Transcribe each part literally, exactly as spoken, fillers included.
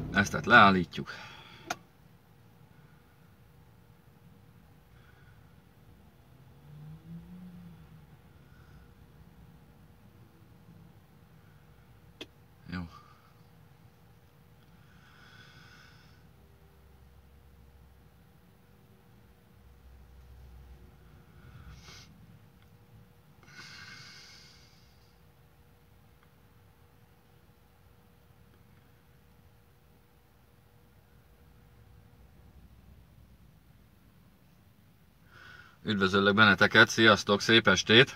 Ezt tehát leállítjuk. Jó. Üdvözöllek benneteket, sziasztok, szép estét!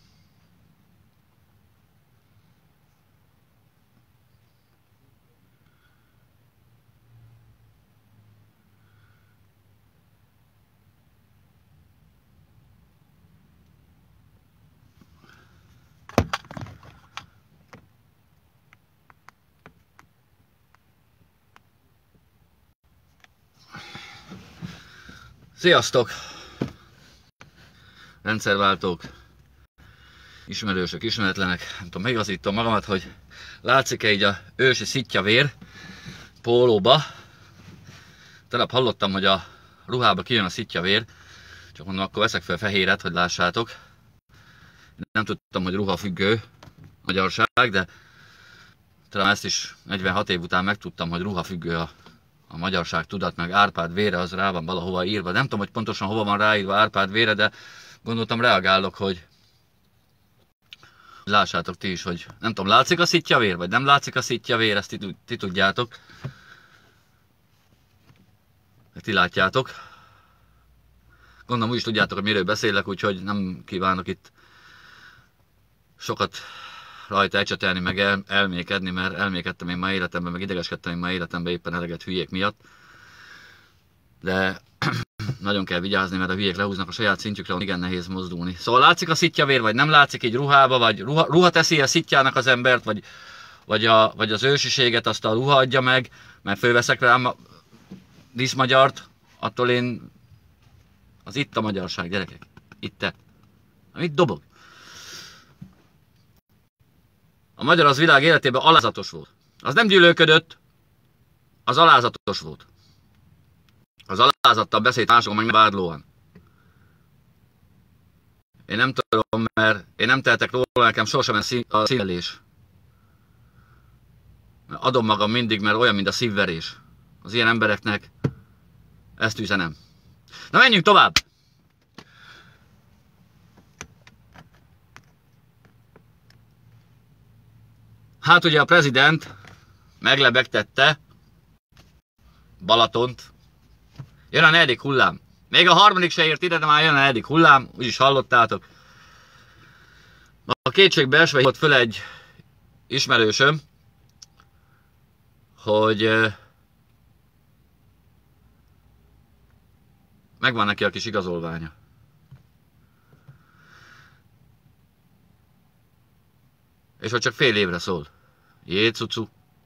Sziasztok! Rendszerváltók, ismerősök, ismeretlenek, nem tudom, megigazítom magamat, hogy látszik-e így a ősi szittyavér pólóba. Tegnap hallottam, hogy a ruhába kijön a szittyavér, csak mondom, akkor veszek fel fehéret, hogy lássátok. Nem tudtam, hogy ruhafüggő magyarság, de talán ezt is negyvenhat év után megtudtam, hogy ruhafüggő a, a magyarság tudat, meg Árpád vére az rá van valahova írva. Nem tudom, hogy pontosan hova van ráírva Árpád vére, de gondoltam, reagálok, hogy lássátok ti is, hogy nem tudom, látszik a szittyavér, vagy nem látszik a szittyavér, ezt ti, ti tudjátok. Ti látjátok. Gondolom, úgy is tudjátok, hogy miről beszélek, úgyhogy nem kívánok itt sokat rajta ecsetelni, meg el, elmékedni, mert elmékedtem én ma életemben, meg idegeskedtem én ma életemben éppen eleget hülyék miatt. De nagyon kell vigyázni, mert a hülyék lehúznak a saját szintjükre, igen nehéz mozdulni. Szóval látszik a szittyavér, vagy nem látszik így ruhába, vagy ruha, ruha teszi a szittyának az embert, vagy, vagy, a, vagy az ősiséget azt a ruha adja meg, mert fölveszek rám a díszmagyart, attól én... Az itt a magyarság, gyerekek. Itt te. Mit dobog? A magyar az világ életében alázatos volt. Az nem gyűlölködött, az alázatos volt. Az alázattal beszélt másokon meg vádlóan. Én nem tudom, mert én nem tehetek róla, nekem sosem a szívverés. Adom magam mindig, mert olyan, mint a szívverés. Az ilyen embereknek ezt üzenem. Na menjünk tovább! Hát ugye a prezident meglebegtette Balatont. Jön a negyedik hullám. Még a harmadik se ért ide, de már jön a negyedik hullám, úgyis hallottátok. A kétségbe esve hívott föl egy ismerősöm, hogy megvan neki a kis igazolványa. És hogy csak fél évre szól. Jé, cucu.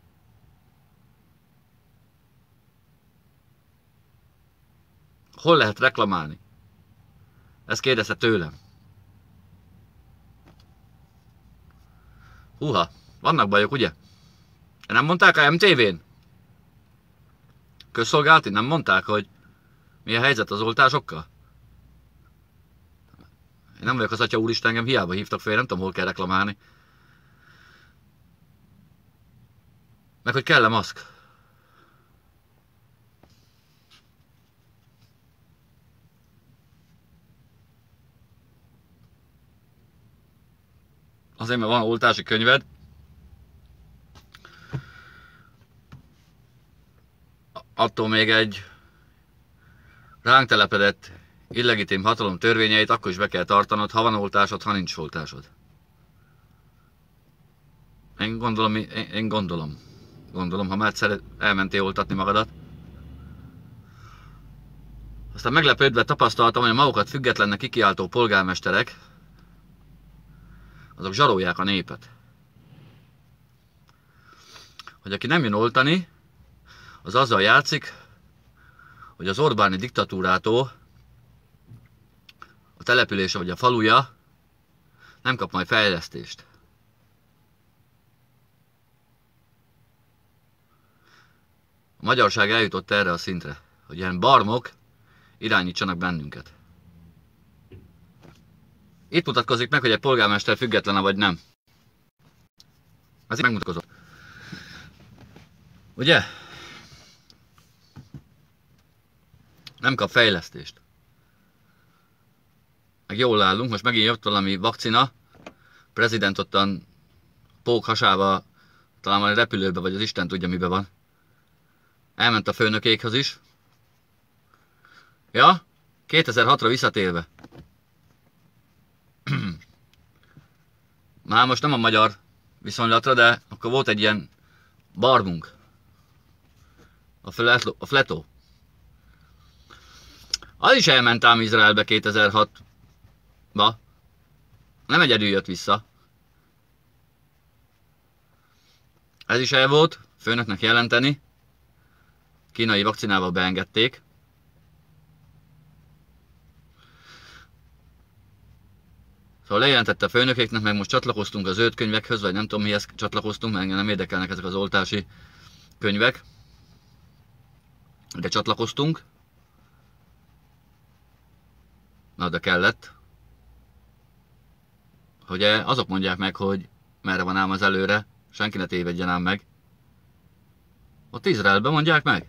Hol lehet reklamálni? Ezt kérdezte tőlem. Húha, vannak bajok, ugye? Nem mondták a em té vén? Közszolgálati nem mondták, hogy mi a helyzet az oltásokkal? Én nem vagyok az Atya Úristen, engem hiába hívtak fel, nem tudom, hol kell reklamálni. Meg hogy kell-e maszk? Azért, mert van oltási könyved. Attól még egy ránk telepedett illegitim hatalom törvényeit akkor is be kell tartanod, ha van oltásod, ha nincs oltásod. Én gondolom, én, én gondolom. Gondolom, ha már egyszer elmentél oltatni magadat. Aztán meglepődve tapasztaltam, hogy a magukat függetlennek kikiáltó polgármesterek, azok zsarolják a népet. Hogy aki nem jön oltani, az azzal játszik, hogy az Orbáni diktatúrától a települése vagy a faluja nem kap majd fejlesztést. magyarság eljutott erre a szintre, hogy ilyen barmok irányítsanak bennünket. Itt mutatkozik meg, hogy egy polgármester független vagy nem. Ez így megmutatkozott. Ugye? Nem kap fejlesztést. Meg jól állunk, most megint jött valami vakcina. Prezident ottan pók hasába, talán már repülőbe, vagy az Isten tudja mibe van. Elment a főnökékhez is. Ja, kétezer-hatra visszatérve. Már most nem a magyar viszonylatra, de akkor volt egy ilyen barmunk. A Fletó. A Fletó. Az is elment ám Izraelbe kétezer-hatba. Nem egyedül jött vissza. Ez is el volt, főnöknek jelenteni. Kínai vakcinával beengedték. Szóval lejelentette a főnökéknek, meg most csatlakoztunk az zöld könyvekhöz, vagy nem tudom mihez csatlakoztunk, mert engem nem érdekelnek ezek az oltási könyvek. De csatlakoztunk. Na, de kellett. Ugye azok mondják meg, hogy merre van ám az előre, senki ne tévedjen ám meg. Ott Izraelben mondják meg?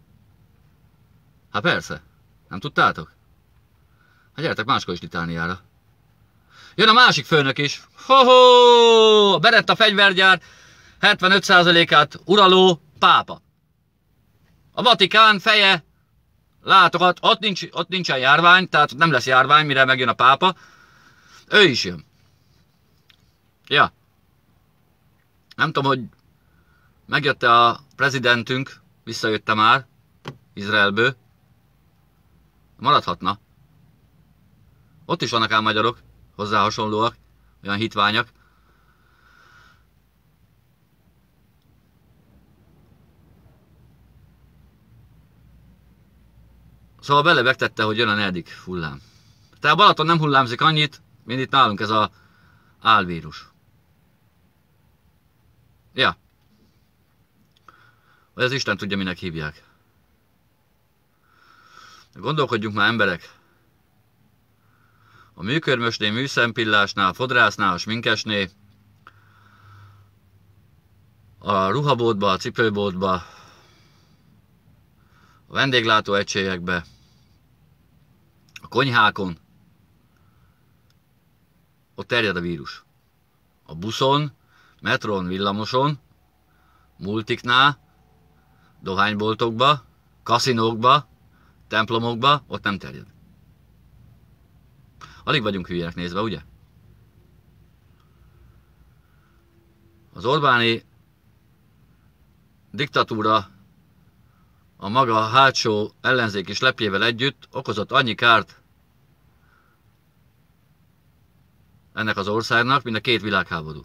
Hát persze. Nem tudtátok? Hát gyertek máskor is Litániára. Jön a másik főnök is. Ho-ho! Beretta fegyvergyár hetvenöt százalékát uraló pápa. A Vatikán feje látogat, ott, nincs, ott nincsen járvány, tehát nem lesz járvány, mire megjön a pápa. Ő is jön. Ja. Nem tudom, hogy megjött-e a prezidentünk, visszajött-e már Izraelből. Maradhatna. Ott is vannak ám magyarok, hozzá hasonlóak, olyan hitványak. Szóval belebegtette, hogy jön a negyedik hullám. Tehát a Balaton nem hullámzik annyit, mint itt nálunk ez a álvírus. Ja. Vagy az Isten tudja, minek hívják. Gondolkodjunk már, emberek. A műkörmösnél, műszempillásnál, a fodrásznál, a sminkesnél, a ruhaboltba, a cipőboltba, a vendéglátó egységekbe, a konyhákon, ott terjed a vírus. A buszon, metron, villamoson, multiknál, dohányboltokba, kaszinókba, templomokba, ott nem terjed. Alig vagyunk hülyének nézve, ugye? Az Orbáni diktatúra a maga hátsó ellenzéki slepjével együtt okozott annyi kárt ennek az országnak, mint a két világháború.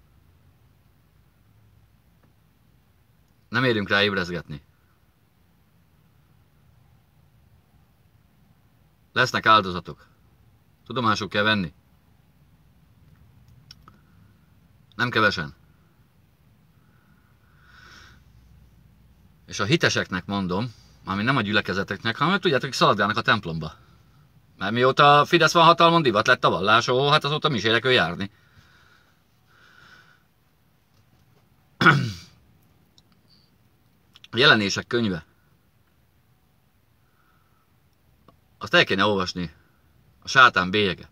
Nem érünk rá ébrezgetni. Lesznek áldozatok. Tudomásul kell venni. Nem kevesen. És a hiteseknek mondom, mármint nem a gyülekezeteknek, hanem tudjátok, hogy szaladgálnak a templomba. Mert mióta Fidesz van hatalmon, divat lett a vallás, ó, hát azóta misérek ő járni. A Jelenések könyve. Azt el kéne olvasni. A sátán bélyege.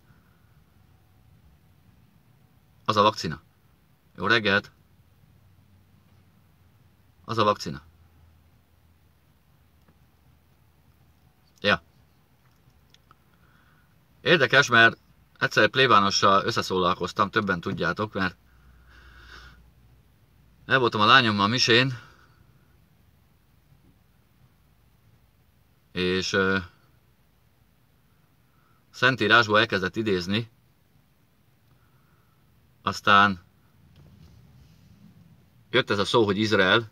Az a vakcina. Jó reggelt! Az a vakcina. Ja. Érdekes, mert egyszer plébánossal összeszólalkoztam, többen tudjátok, mert el voltam a lányommal a misén, és uh, Szentírásból elkezdett idézni, aztán jött ez a szó, hogy Izrael,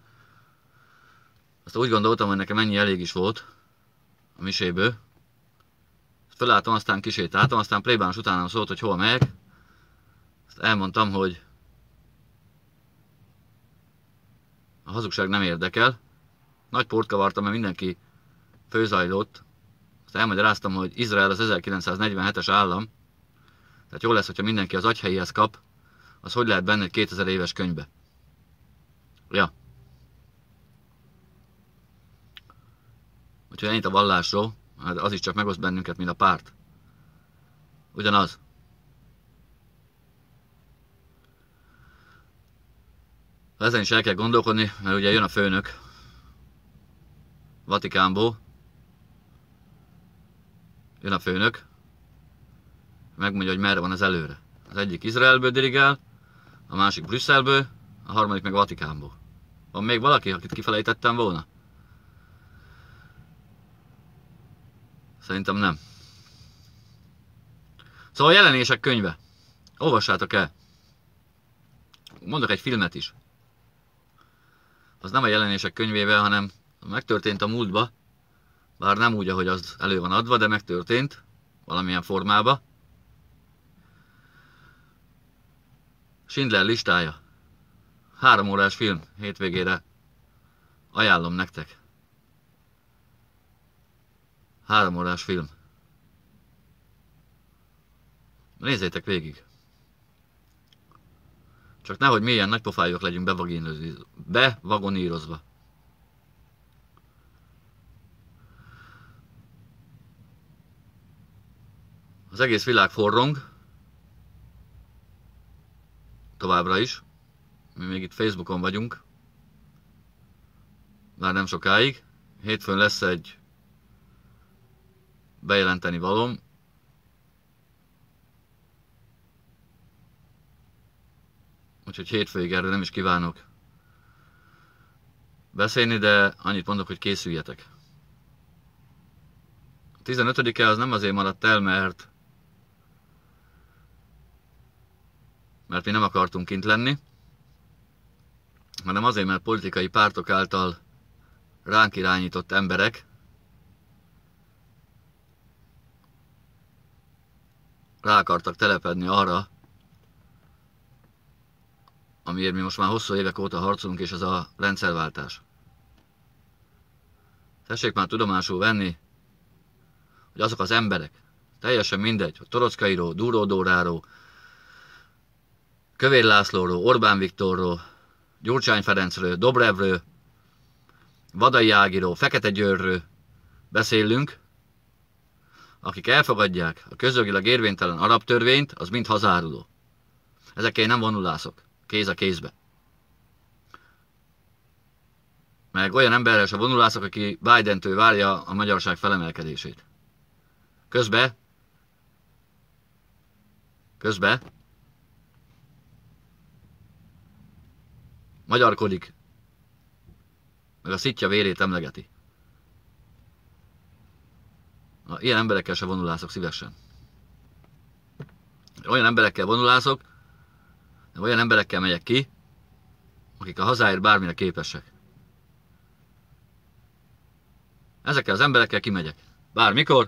azt úgy gondoltam, hogy nekem ennyi elég is volt a miséből. Fölálltam, aztán kisétáltam, aztán plébános utánam szólt, hogy hol megyek. Azt elmondtam, hogy a hazugság nem érdekel, nagy port kavartam, mert mindenki főzajlott. Azt elmagyaráztam, hogy Izrael az ezerkilencszáznegyvenhetes állam, tehát jó lesz, hogyha mindenki az agyhelyéhez kap, az hogy lehet benne egy kétezer éves könyvbe. Ja. Úgyhogy ennyit a vallásról, hát az is csak megoszt bennünket, mint a párt. Ugyanaz. Ezen is el kell gondolkodni, mert ugye jön a főnök Vatikánból. Jön a főnök, megmondja, hogy merre van az előre. Az egyik Izraelből dirigál, a másik Brüsszelből, a harmadik meg Vatikánból. Van még valaki, akit kifelejtettem volna? Szerintem nem. Szóval a Jelenések könyve. Olvassátok el. Mondok egy filmet is. Az nem a Jelenések könyvével, hanem megtörtént a múltba. Bár nem úgy, ahogy az elő van adva, de megtörtént. Valamilyen formába. Schindler listája. Három órás film. Hétvégére ajánlom nektek. Három órás film. Nézzétek végig. Csak nehogy milyen nagypofájúak legyünk bevagonírozva. Az egész világ forrong. Továbbra is. Mi még itt Facebookon vagyunk. Már nem sokáig. Hétfőn lesz egy bejelenteni valóm. Úgyhogy hétfőig erről nem is kívánok beszélni, de annyit mondok, hogy készüljetek. A tizenötödike az nem azért maradt el, mert mert mi nem akartunk kint lenni, hanem azért, mert politikai pártok által ránk irányított emberek rá akartak telepedni arra, amiért mi most már hosszú évek óta harcolunk, és ez a rendszerváltás. Tessék már tudomásul venni, hogy azok az emberek, teljesen mindegy, hogy Torockairól, Dúró Dóráról, Kövér Lászlóról, Orbán Viktorról, Gyurcsány Ferencről, Dobrevről, Vadai Ágiról, Fekete Győrről beszélünk, akik elfogadják a közjogilag érvénytelen arab törvényt, az mind hazáruló. Ezekkel nem vonulászok, kéz a kézbe. Meg olyan emberrel se vonulászok, aki Bidentől várja a magyarság felemelkedését. Közbe, közbe magyarkodik, meg a szitja vérét emlegeti. Na, ilyen emberekkel se vonulászok szívesen. Olyan emberekkel vonulászok, de olyan emberekkel megyek ki, akik a hazáért bármire képesek. Ezekkel az emberekkel kimegyek. Bármikor.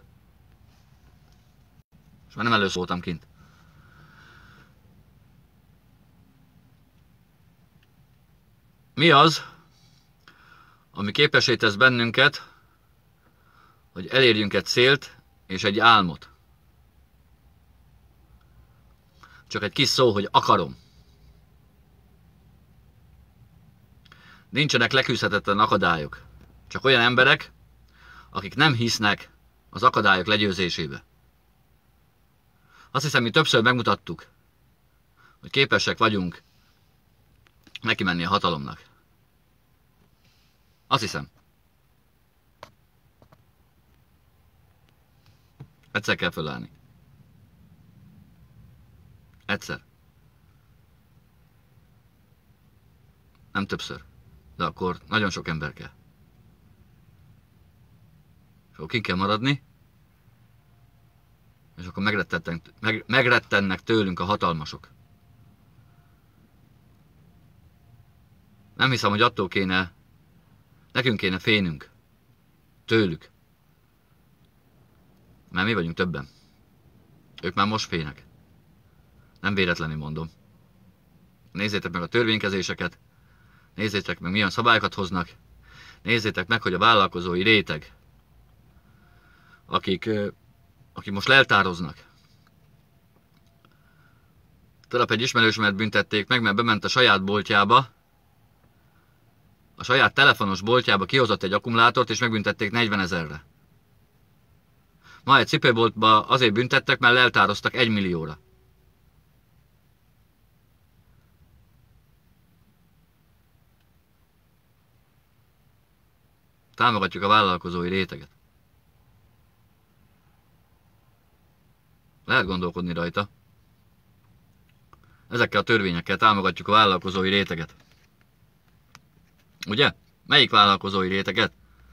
És már nem előszóltam kint. Mi az, ami képessé tesz bennünket, hogy elérjünk egy célt és egy álmot? Csak egy kis szó, hogy akarom. Nincsenek leküzdhetetlen akadályok. Csak olyan emberek, akik nem hisznek az akadályok legyőzésébe. Azt hiszem, mi többször megmutattuk, hogy képesek vagyunk neki menni a hatalomnak. Azt hiszem. Egyszer kell fölállni. Egyszer. Nem többször. De akkor nagyon sok ember kell. És akkor ki kell maradni, és akkor megrettennek, meg, megrettennek tőlünk a hatalmasok. Nem hiszem, hogy attól kéne, nekünk kéne félnünk. Tőlük. Mert mi vagyunk többen. Ők már most félnek. Nem véletlenül mondom. Nézzétek meg a törvénykezéseket, nézzétek meg milyen szabályokat hoznak, Nézzétek meg, hogy a vállalkozói réteg, akik, akik most leltároznak. Tegnap egy ismerősömet büntették meg, mert bement a saját boltjába, a saját telefonos boltjába kihozott egy akkumulátort, és megbüntették negyvenezerre. Ma egy cipőboltba azért büntettek, mert leltároztak egy millióra. Támogatjuk a vállalkozói réteget. Lehet gondolkodni rajta. Ezekkel a törvényekkel támogatjuk a vállalkozói réteget. Ugye? Melyik vállalkozói réteget?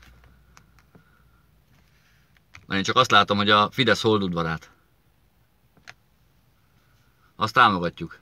Mert én csak azt látom, hogy a Fidesz holdudvarát. Azt támogatjuk.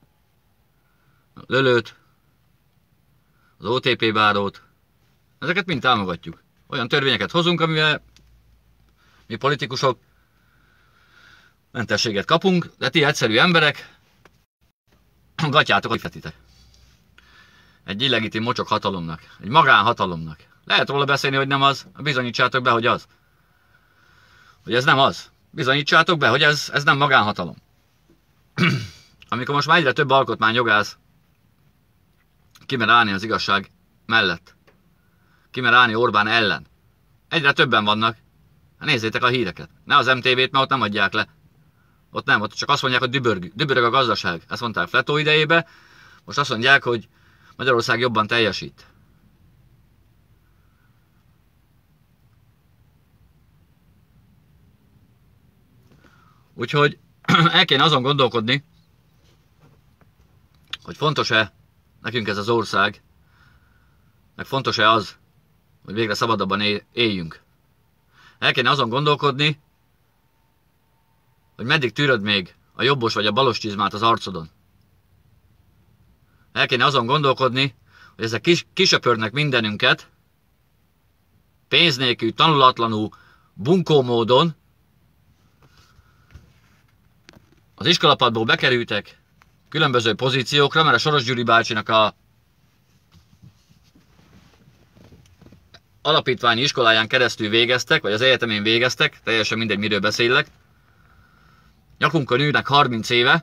A Lölőt, az o té pé bárót, ezeket mind támogatjuk. Olyan törvényeket hozunk, amivel mi politikusok mentességet kapunk, de ti egyszerű emberek gatyátok, hogy fetitek. Egy illegitim mocsok hatalomnak, egy magánhatalomnak. Lehet róla beszélni, hogy nem az, bizonyítsátok be, hogy az. Hogy ez nem az. Bizonyítsátok be, hogy ez, ez nem magánhatalom. Amikor most már egyre több alkotmányjogász kimer állni az igazság mellett, kimer állni Orbán ellen. Egyre többen vannak. Nézzétek a híreket. Ne az em té vét, mert ott nem adják le. Ott nem, ott csak azt mondják, hogy dübörg, dübörög a gazdaság. Ezt mondták Fletó idejébe. Most azt mondják, hogy Magyarország jobban teljesít. Úgyhogy el kéne azon gondolkodni, hogy fontos-e nekünk ez az ország, meg fontos-e az, hogy végre szabadabban éljünk. El kéne azon gondolkodni, hogy meddig tűröd még a jobbos vagy a balos csizmát az arcodon. El kéne azon gondolkodni, hogy ezek kis, kisöpörnek mindenünket, pénz nélkül, tanulatlanul, bunkó módon, az iskolapadból bekerültek különböző pozíciókra, mert a Soros Gyuri bácsinak a alapítványi iskoláján keresztül végeztek, vagy az egyetemén végeztek, teljesen mindegy, miről beszélek. Nyakunkon ülnek harminc éve.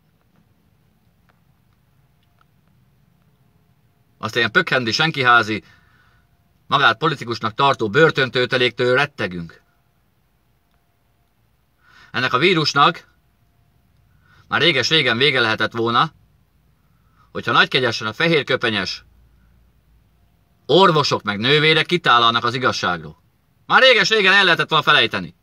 Azt ilyen pökhendi, senkiházi, magát politikusnak tartó börtöntölteléktől rettegünk. Ennek a vírusnak már réges-régen vége lehetett volna, hogyha nagykegyesen a fehérköpenyes orvosok meg nővérek kitálalnak az igazságról. Már réges-régen el lehetett volna felejteni.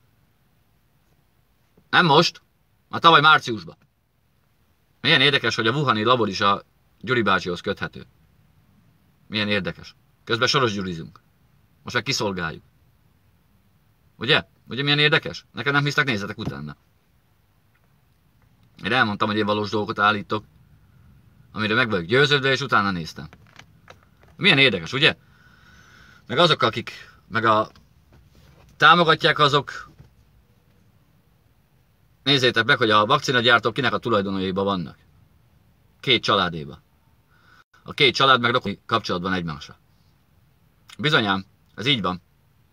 Nem most, már tavaly márciusban. Milyen érdekes, hogy a wuhani labor is a Gyuri bácsihoz köthető. Milyen érdekes. Közben Soros Gyurizunk. Most meg kiszolgáljuk. Ugye? Ugye milyen érdekes? Nekem nem hisztek, nézzetek utána. Én elmondtam, hogy én valós dolgokat állítok, amire meg vagyok győződve, és utána néztem. Milyen érdekes, ugye? Meg azok, akik meg a támogatják, azok nézzétek meg, hogy a vakcinagyártók kinek a tulajdonaiban vannak. Két családéba. A két család meg rokoni kapcsolatban egymásra. Bizonyám, ez így van.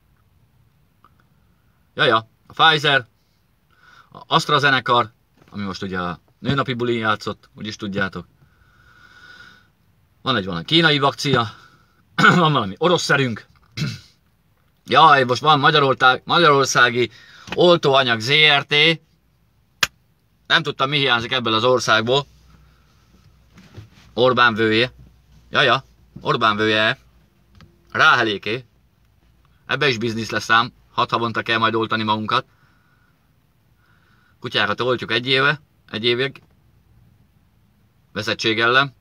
Jaja, a Pfizer, a AstraZeneca, ami most ugye a nőnapi bulin játszott, úgyis tudjátok. Van egy valami kínai vakcina, van valami orosz szerünk. Jaj, most van Magyarország, Magyarországi Oltóanyag zé er té. Nem tudtam, mi hiányzik ebből az országból. Orbán vője. Jaja, Orbán vője. Ráheléké. Ebbe is biznisz lesz ám. Hat havonta kell majd oltani magunkat. Kutyákat oltjuk egy éve, egy évig. Veszettség ellen.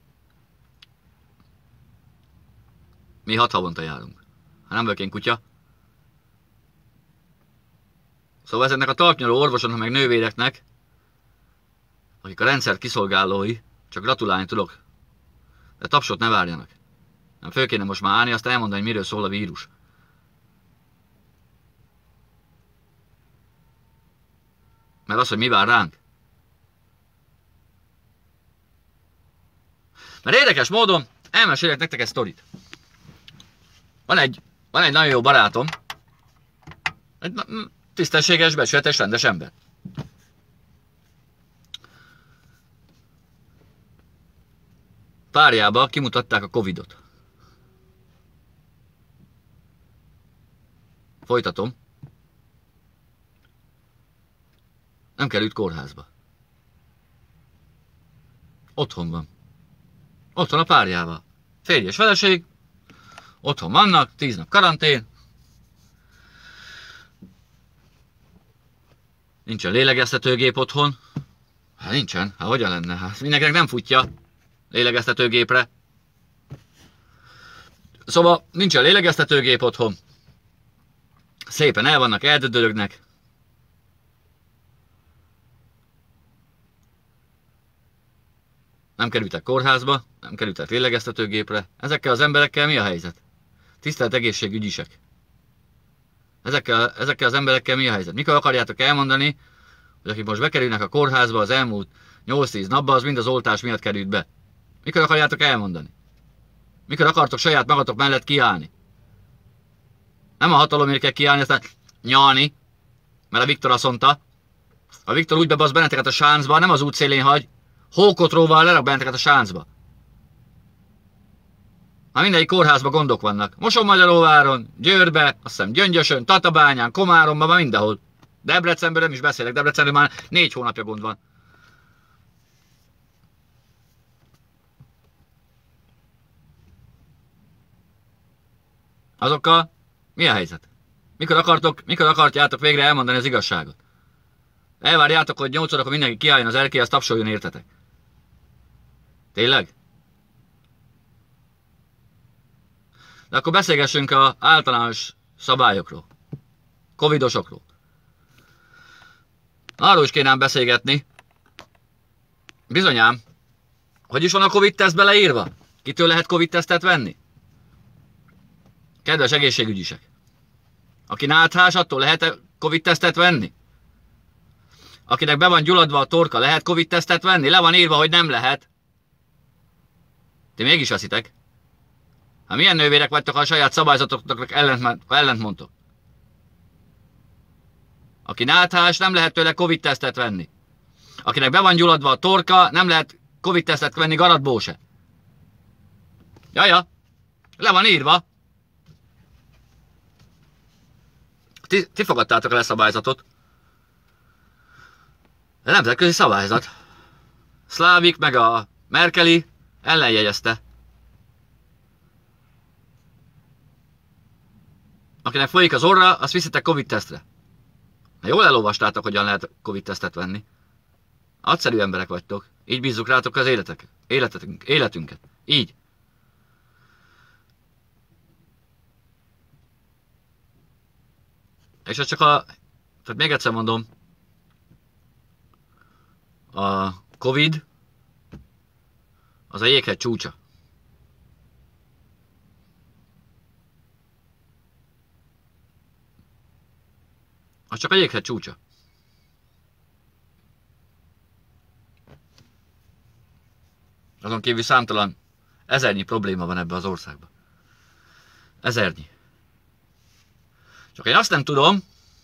Mi hat havonta járunk. Hát nem vagyok én kutya. Szóval ezeknek a talpnyoló orvosoknak meg nővéreknek, akik a rendszer kiszolgálói, csak gratulálni tudok. De tapsot ne várjanak. Nem föl kéne most már állni, azt elmondani, miről szól a vírus. Meg az, hogy mi vár ránk. Mert érdekes módon elmesélek nektek egy sztorit. Van egy, van egy nagyon jó barátom, egy tisztességes, becsületes, rendes ember. Párjába kimutatták a Covidot. Folytatom. Nem került kórházba. Otthon van. Otthon a párjával. Férj és feleség. Otthon vannak, tíz nap karantén. Nincsen lélegeztetőgép otthon. Hát nincsen. Hát hogyan lenne? Hát mindenkinek nem futja lélegeztetőgépre. Szóval nincsen lélegeztetőgép otthon. Szépen el vannak, eldödörögnek. Nem kerültek kórházba, nem kerültek lélegeztetőgépre. Ezekkel az emberekkel mi a helyzet? Tisztelt egészségügyisek. Ezekkel, ezekkel az emberekkel mi a helyzet? Mikor akarjátok elmondani, hogy akik most bekerülnek a kórházba az elmúlt nyolc-tíz napban, az mind az oltás miatt került be? Mikor akarjátok elmondani? Mikor akartok saját magatok mellett kiállni? Nem a hatalomért kell kiállni, aztán nyalni, mert a Viktor azt mondta. A Viktor úgy bebasz benneteket a sáncba, nem az útszélén hagy, hókotróval lerak benneteket a sáncba. Már mindegyik kórházban gondok vannak. Mosonmagyaróváron, Győrbe, azt hiszem Gyöngyösön, Tatabányán, Komáromban, már mindenhol. Debrecenben nem is beszélek, Debrecenben már négy hónapja gond van. Azokkal mi a helyzet? Mikor akartok, mikor akartjátok végre elmondani az igazságot? Elvárjátok, hogy nyolc órakor mindenki kiálljon az erkélyhez, tapsoljon értetek. Tényleg? De akkor beszélgessünk az általános szabályokról. Covidosokról. Arról is kéne beszélgetni. Bizonyám. Hogy is van a Covid teszt beleírva? Kitől lehet Covid tesztet venni? Kedves egészségügyisek. Aki náthás, attól lehet Covid tesztet venni? Akinek be van gyulladva a torka, lehet Covid tesztet venni? Le van írva, hogy nem lehet. Ti mégis veszitek. Hát milyen nővérek vagytok, ha a saját szabályzatoknak ellent, ellent mondtok? Aki náthás, nem lehet tőle Covid tesztet venni. Akinek be van gyulladva a torka, nem lehet Covid tesztet venni garatból se. Jaja, le van írva. Ti, ti fogadtátok el a szabályzatot. De nemzetközi szabályzat. Szlávik meg a Merkeli ellenjegyezte. Akinek folyik az orra, azt viszitek Covid tesztre. Jól elolvastátok, hogyan lehet Covid tesztet venni. Nagyszerű emberek vagytok. Így bízzuk rátok az életek, életetünk, életünket. Így. És ez csak a... Tehát még egyszer mondom. A Covid az a jéghegy csúcsa. Az csak a jéghegy csúcsa. Azon kívül számtalan ezernyi probléma van ebbe az országban. Ezernyi. Csak én azt nem tudom,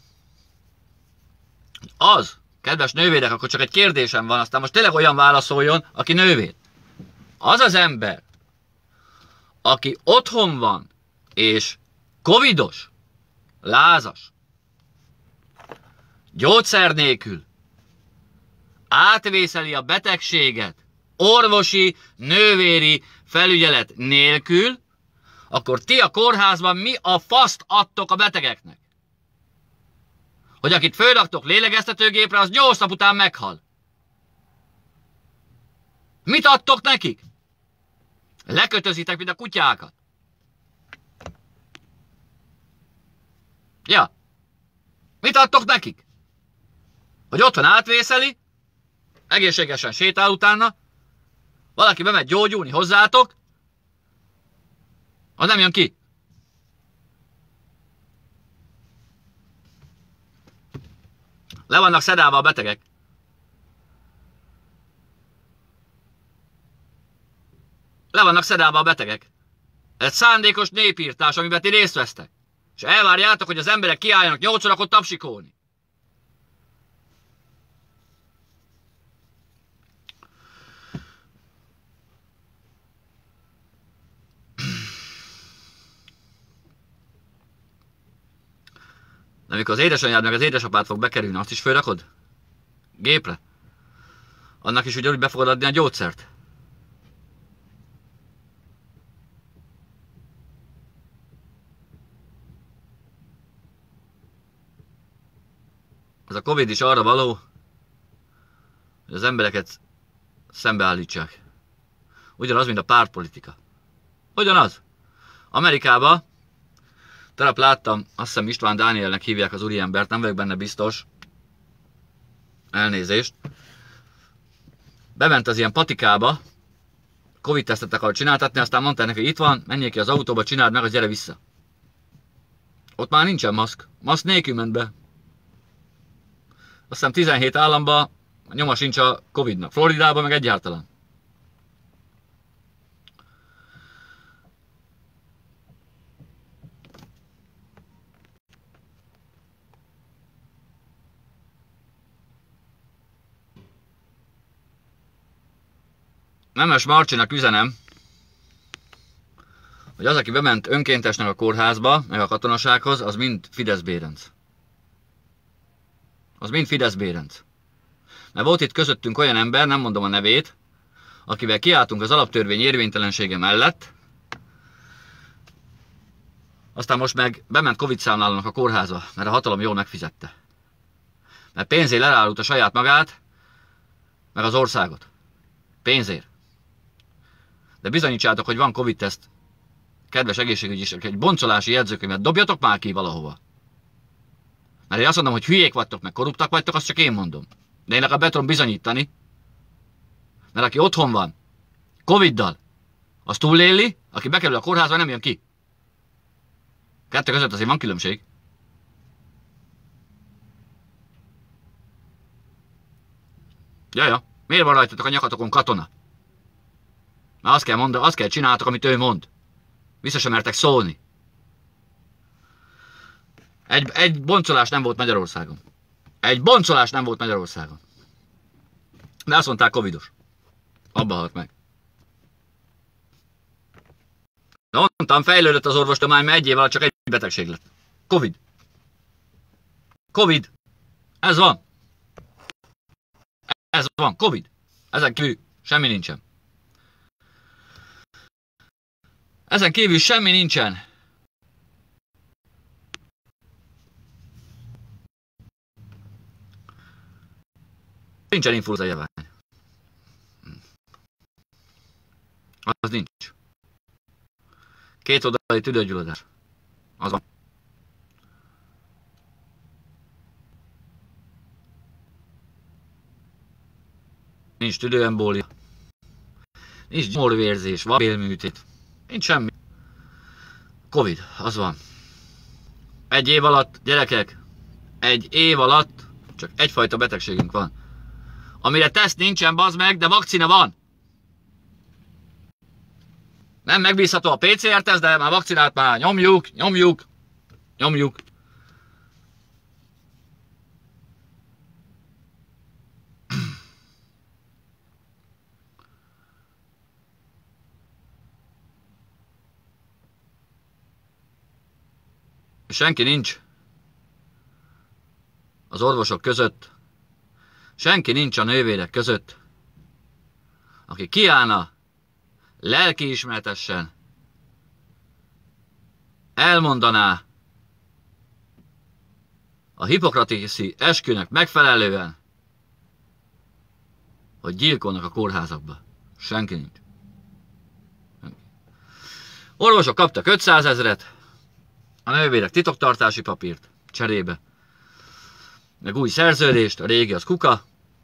hogy az, kedves nővérek, akkor csak egy kérdésem van, aztán most tényleg olyan válaszoljon, aki nővér. Az az ember, aki otthon van, és covidos, lázas, gyógyszer nélkül, átvészeli a betegséget, orvosi, nővéri felügyelet nélkül, akkor ti a kórházban mi a faszt adtok a betegeknek? Hogy akit fölraktok lélegeztetőgépre, az nyolc nap után meghal. Mit adtok nekik? Lekötözitek, mint a kutyákat. Ja. Mit adtok nekik? Hogy otthon átvészeli, egészségesen sétál utána, valaki bemegy gyógyulni hozzátok, az nem jön ki. Le vannak szedálva a betegek. Le vannak szedálva a betegek. Ez szándékos népírtás, amiben ti részt vesztek. És elvárjátok, hogy az emberek kiálljanak nyolc órakor tapsikolni. De amikor az édesanyád meg az édesapád fog bekerülni, azt is fölrakod? Gépre? Annak is ugyanúgy be fogod adni a gyógyszert? Ez a Covid is arra való, hogy az embereket szembeállítsák. Ugyanaz, mint a pártpolitika. Ugyanaz. Amerikában, tegnap láttam, azt hiszem István Dánielnek hívják az úriembert, nem vagyok benne biztos. Elnézést. Bement az ilyen patikába, Covid-tesztet akar csináltatni, aztán mondta neki, itt van, menjél ki az autóba, csináld meg, az gyere vissza. Ott már nincsen maszk. Maszk nélkül ment be. Azt hiszem tizenhét államban nyoma sincs a Covidnak. Floridában meg egyáltalán. Nemes Marcsinak üzenem, hogy az, aki bement önkéntesnek a kórházba, meg a katonasághoz, az mind Fidesz Bérenc. Az mind Fidesz Bérenc. Mert volt itt közöttünk olyan ember, nem mondom a nevét, akivel kiálltunk az alaptörvény érvénytelensége mellett, aztán most meg bement Covid számlálónak a kórházba, mert a hatalom jól megfizette. Mert pénzért lerállult a saját magát, meg az országot. Pénzért. De bizonyítsátok, hogy van Covid-teszt, kedves egészségügyisek, egy boncolási jegyzőkönyvet dobjatok már ki valahova. Mert én azt mondom, hogy hülyék vagytok, meg korruptak vagytok, azt csak én mondom. De én legalább be tudom bizonyítani. Mert aki otthon van, Coviddal, az túléli, aki bekerül a kórházba, nem jön ki. Kettő között azért van különbség. Jaja, miért van rajtatok a nyakatokon katona? Mert azt kell mondani, azt kell csináltok, amit ő mond. Vissza sem mertek szólni. Egy, egy boncolás nem volt Magyarországon. Egy boncolás nem volt Magyarországon. De azt mondták, covidos. Abba halt meg. De mondtam, fejlődött az orvostudomány, mert egy év alatt csak egy betegség lett. Covid. Covid. Ez van. Ez van. Covid. Ezen kívül semmi nincsen. Ezen kívül semmi nincsen. Nincsen influenza járvány. Az nincs. Két oldali tüdőgyulladás. Az van. Nincs tüdőembólia. Nincs gyomorvérzés, vabélműtét. Nincs semmi. Covid, az van. Egy év alatt, gyerekek, egy év alatt csak egyfajta betegségünk van. Amire teszt nincsen, bazd meg, de vakcina van. Nem megbízható a pé cé er teszt, de már vakcinát már nyomjuk, nyomjuk, nyomjuk. Senki nincs az orvosok között, senki nincs a nővérek között, aki kiállna lelkiismeretesen, elmondaná a hipokratiszi eskünek megfelelően, hogy gyilkolnak a kórházakba. Senki nincs. Senki. Orvosok kaptak ötszázezret, a nővérek titoktartási papírt cserébe, meg új szerződést, a régi az kuka.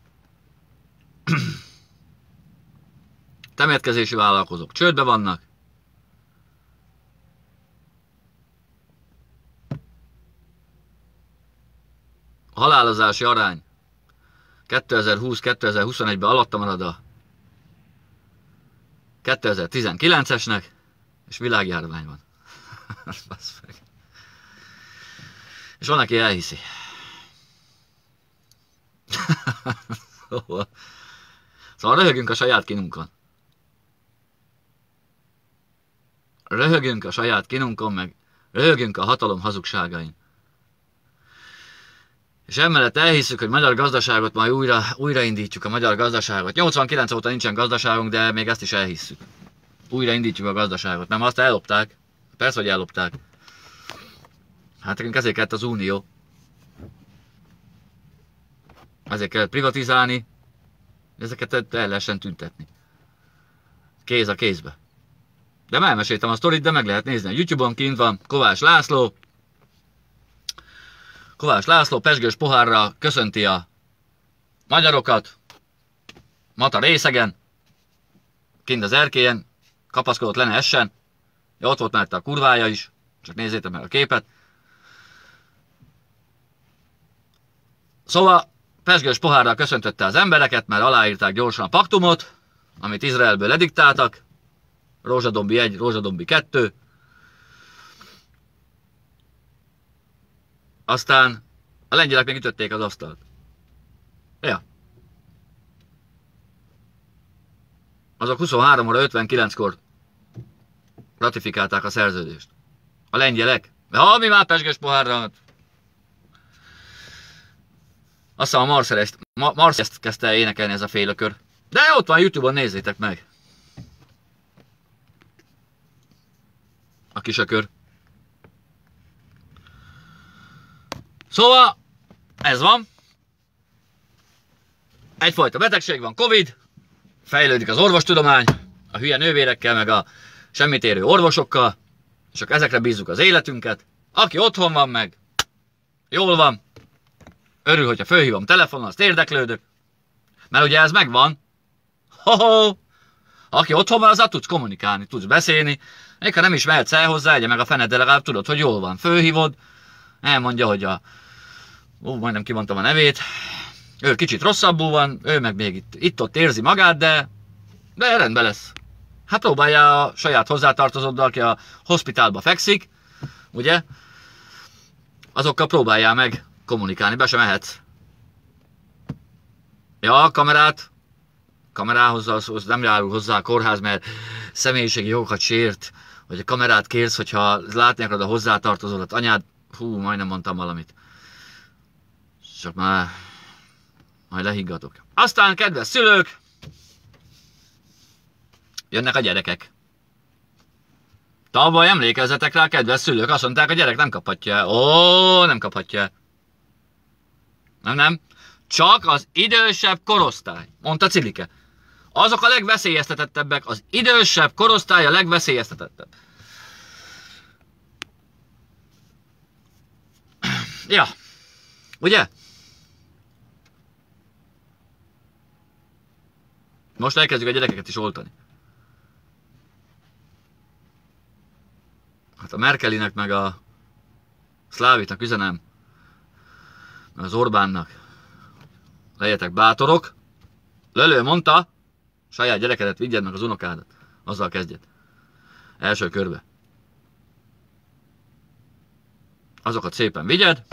Temetkezési vállalkozók csődbe vannak. A halálozási arány kétezer-húsz-kétezer-huszonegyben alatta marad a kétezer-tizenkilencesnek, És világjárvány van. És van, aki elhiszi. Szóval, szóval röhögünk a saját kínunkon. Röhögünk a saját kínunkon, meg röhögünk a hatalom hazugságain. És emellett elhiszük, hogy magyar gazdaságot majd újra, újraindítjuk a magyar gazdaságot. nyolcvankilenc óta nincsen gazdaságunk, de még ezt is elhisszük. Újraindítjuk a gazdaságot, mert azt ellopták. Persze, hogy ellopták. Hát nekünk ezért kellett az unió. Ezért kellett privatizálni, ezeket el lehessen tüntetni. Kéz a kézbe. De már elmeséltem a sztorit, de meg lehet nézni. A YouTube-on kint van Kovács László. Kovács László pezsgős pohárra köszönti a magyarokat. Mata részegen. Kint az erkélyen. Kapaszkodott le ne essen. Ja, ott volt mellette a kurvája is. Csak nézzétek meg a képet. Szóval pezsgős pohárral köszöntötte az embereket, mert aláírták gyorsan a paktumot, amit Izraelből lediktáltak. Rózsadombi egy, Rózsadombi kettő. Aztán a lengyelek még ütötték az asztalt. Ja. Azok huszonhárom óra ötvenkilenckor ratifikálták a szerződést. A lengyelek. De ha mi már pezsgős pohárral. Aztán a Marcel ezt, Ma, Marcel ezt kezdte énekelni, ez a félökör. De ott van YouTube-on, nézzétek meg. A kisökör. Szóval, ez van. Egyfajta betegség van, Covid. Fejlődik az orvostudomány. A hülye nővérekkel, meg a semmit érő orvosokkal. Csak ezekre bízzuk az életünket. Aki otthon van meg, jól van. Örül, hogyha fölhívom telefonon, azt érdeklődök. Mert ugye ez megvan. Ho-ho! Aki otthon van, azzal tudsz kommunikálni, tudsz beszélni. Még ha nem is mehetsz el hozzá, egye meg a fened, de legalább tudod, hogy jól van. Fölhívod, elmondja, hogy a... Ó, majdnem kimondtam a nevét. Ő kicsit rosszabbul van, ő meg még itt, itt-ott érzi magát, de... De rendben lesz. Hát próbálja a saját hozzátartozóddal, aki a hospitálba fekszik, ugye? Azokkal próbáljál meg kommunikálni, be sem mehetsz. Ja, a kamerát, kamerához az nem járul hozzá a kórház, mert személyiségi jogokat sért, hogy a kamerát kérsz, hogyha látni akarod a hozzátartozódat, anyád, hú, majdnem mondtam valamit. Csak már majd lehiggadok. Aztán, kedves szülők, jönnek a gyerekek. Tavaly emlékezzetek rá, kedves szülők, azt mondták, a gyerek nem kaphatja. Ó, nem kaphatja. Nem, nem. Csak az idősebb korosztály, mondta Cilike. Azok a legveszélyeztetettebbek, az idősebb korosztály a legveszélyeztetettebb. Ja, ugye? Most elkezdjük a gyerekeket is oltani. Hát a Merkelinek meg a Szlávitnak üzenem, meg az Orbánnak, legyetek bátorok. Lölő mondta, saját gyerekedet vigyed meg az unokádat. Azzal kezdjed. Első körbe. Azokat szépen vigyed.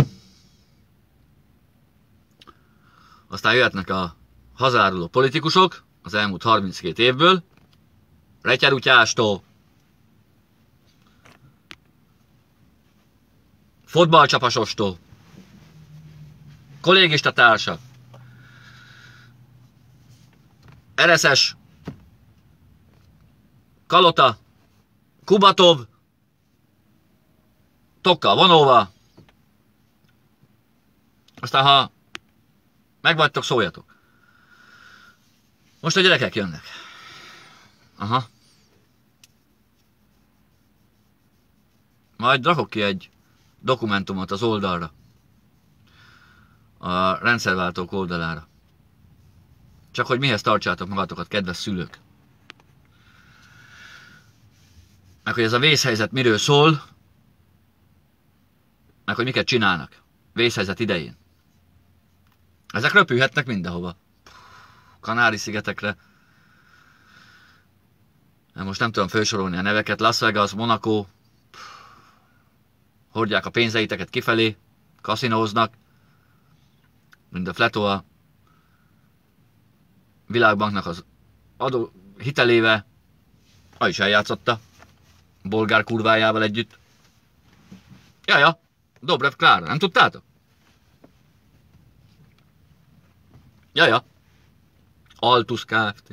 Aztán jöhetnek a hazáruló politikusok az elmúlt harminckét évből. Retyerutyástól, fotballcsapasostól, kollégista társa, er es es, Kalota, Kubatov, Tokkal vonóval. Aztán, ha megvagytok, szóljatok. Most a gyerekek jönnek. Aha. Majd rakok ki egy dokumentumot az oldalra. A rendszerváltók oldalára. Csak hogy mihez tartsátok magatokat, kedves szülők. Meg hogy ez a vészhelyzet miről szól, meg hogy miket csinálnak. Vészhelyzet idején. Ezek röpülhetnek mindenhova. Kanári-szigetekre. Most nem tudom felsorolni a neveket. Las Vegas, Monaco. Hordják a pénzeiteket kifelé. Kaszinóznak. Mint a Fletoa. Világbanknak az adó hitelével. Ha is eljátszotta. Bolgár kurvájával együtt. Jaja, Dobrev Klára, nem tudtátok? Jaja. Altus Kft.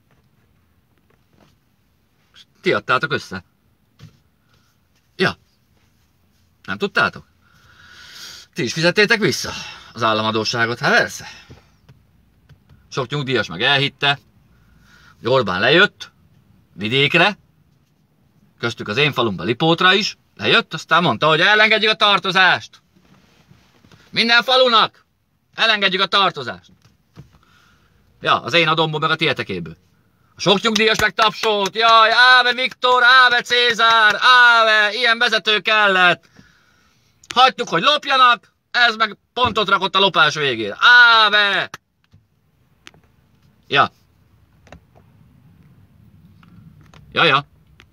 Ti adtátok össze? Ja. Nem tudtátok? Ti is fizettétek vissza az államadósságot? Hát persze. Sok nyugdíjas meg elhitte, hogy Orbán lejött vidékre, köztük az én falumba Lipótra is, lejött, aztán mondta, hogy elengedjük a tartozást. Minden falunak elengedjük a tartozást. Ja, az én adomból meg a tietekéből. A sok nyugdíjas meg tapsolt, jaj, Áve Viktor, Áve Cézár, Áve, ilyen vezető kellett. Hagytuk, hogy lopjanak, ez meg pontot rakott a lopás végére. Áve! Ja. Ja, ja.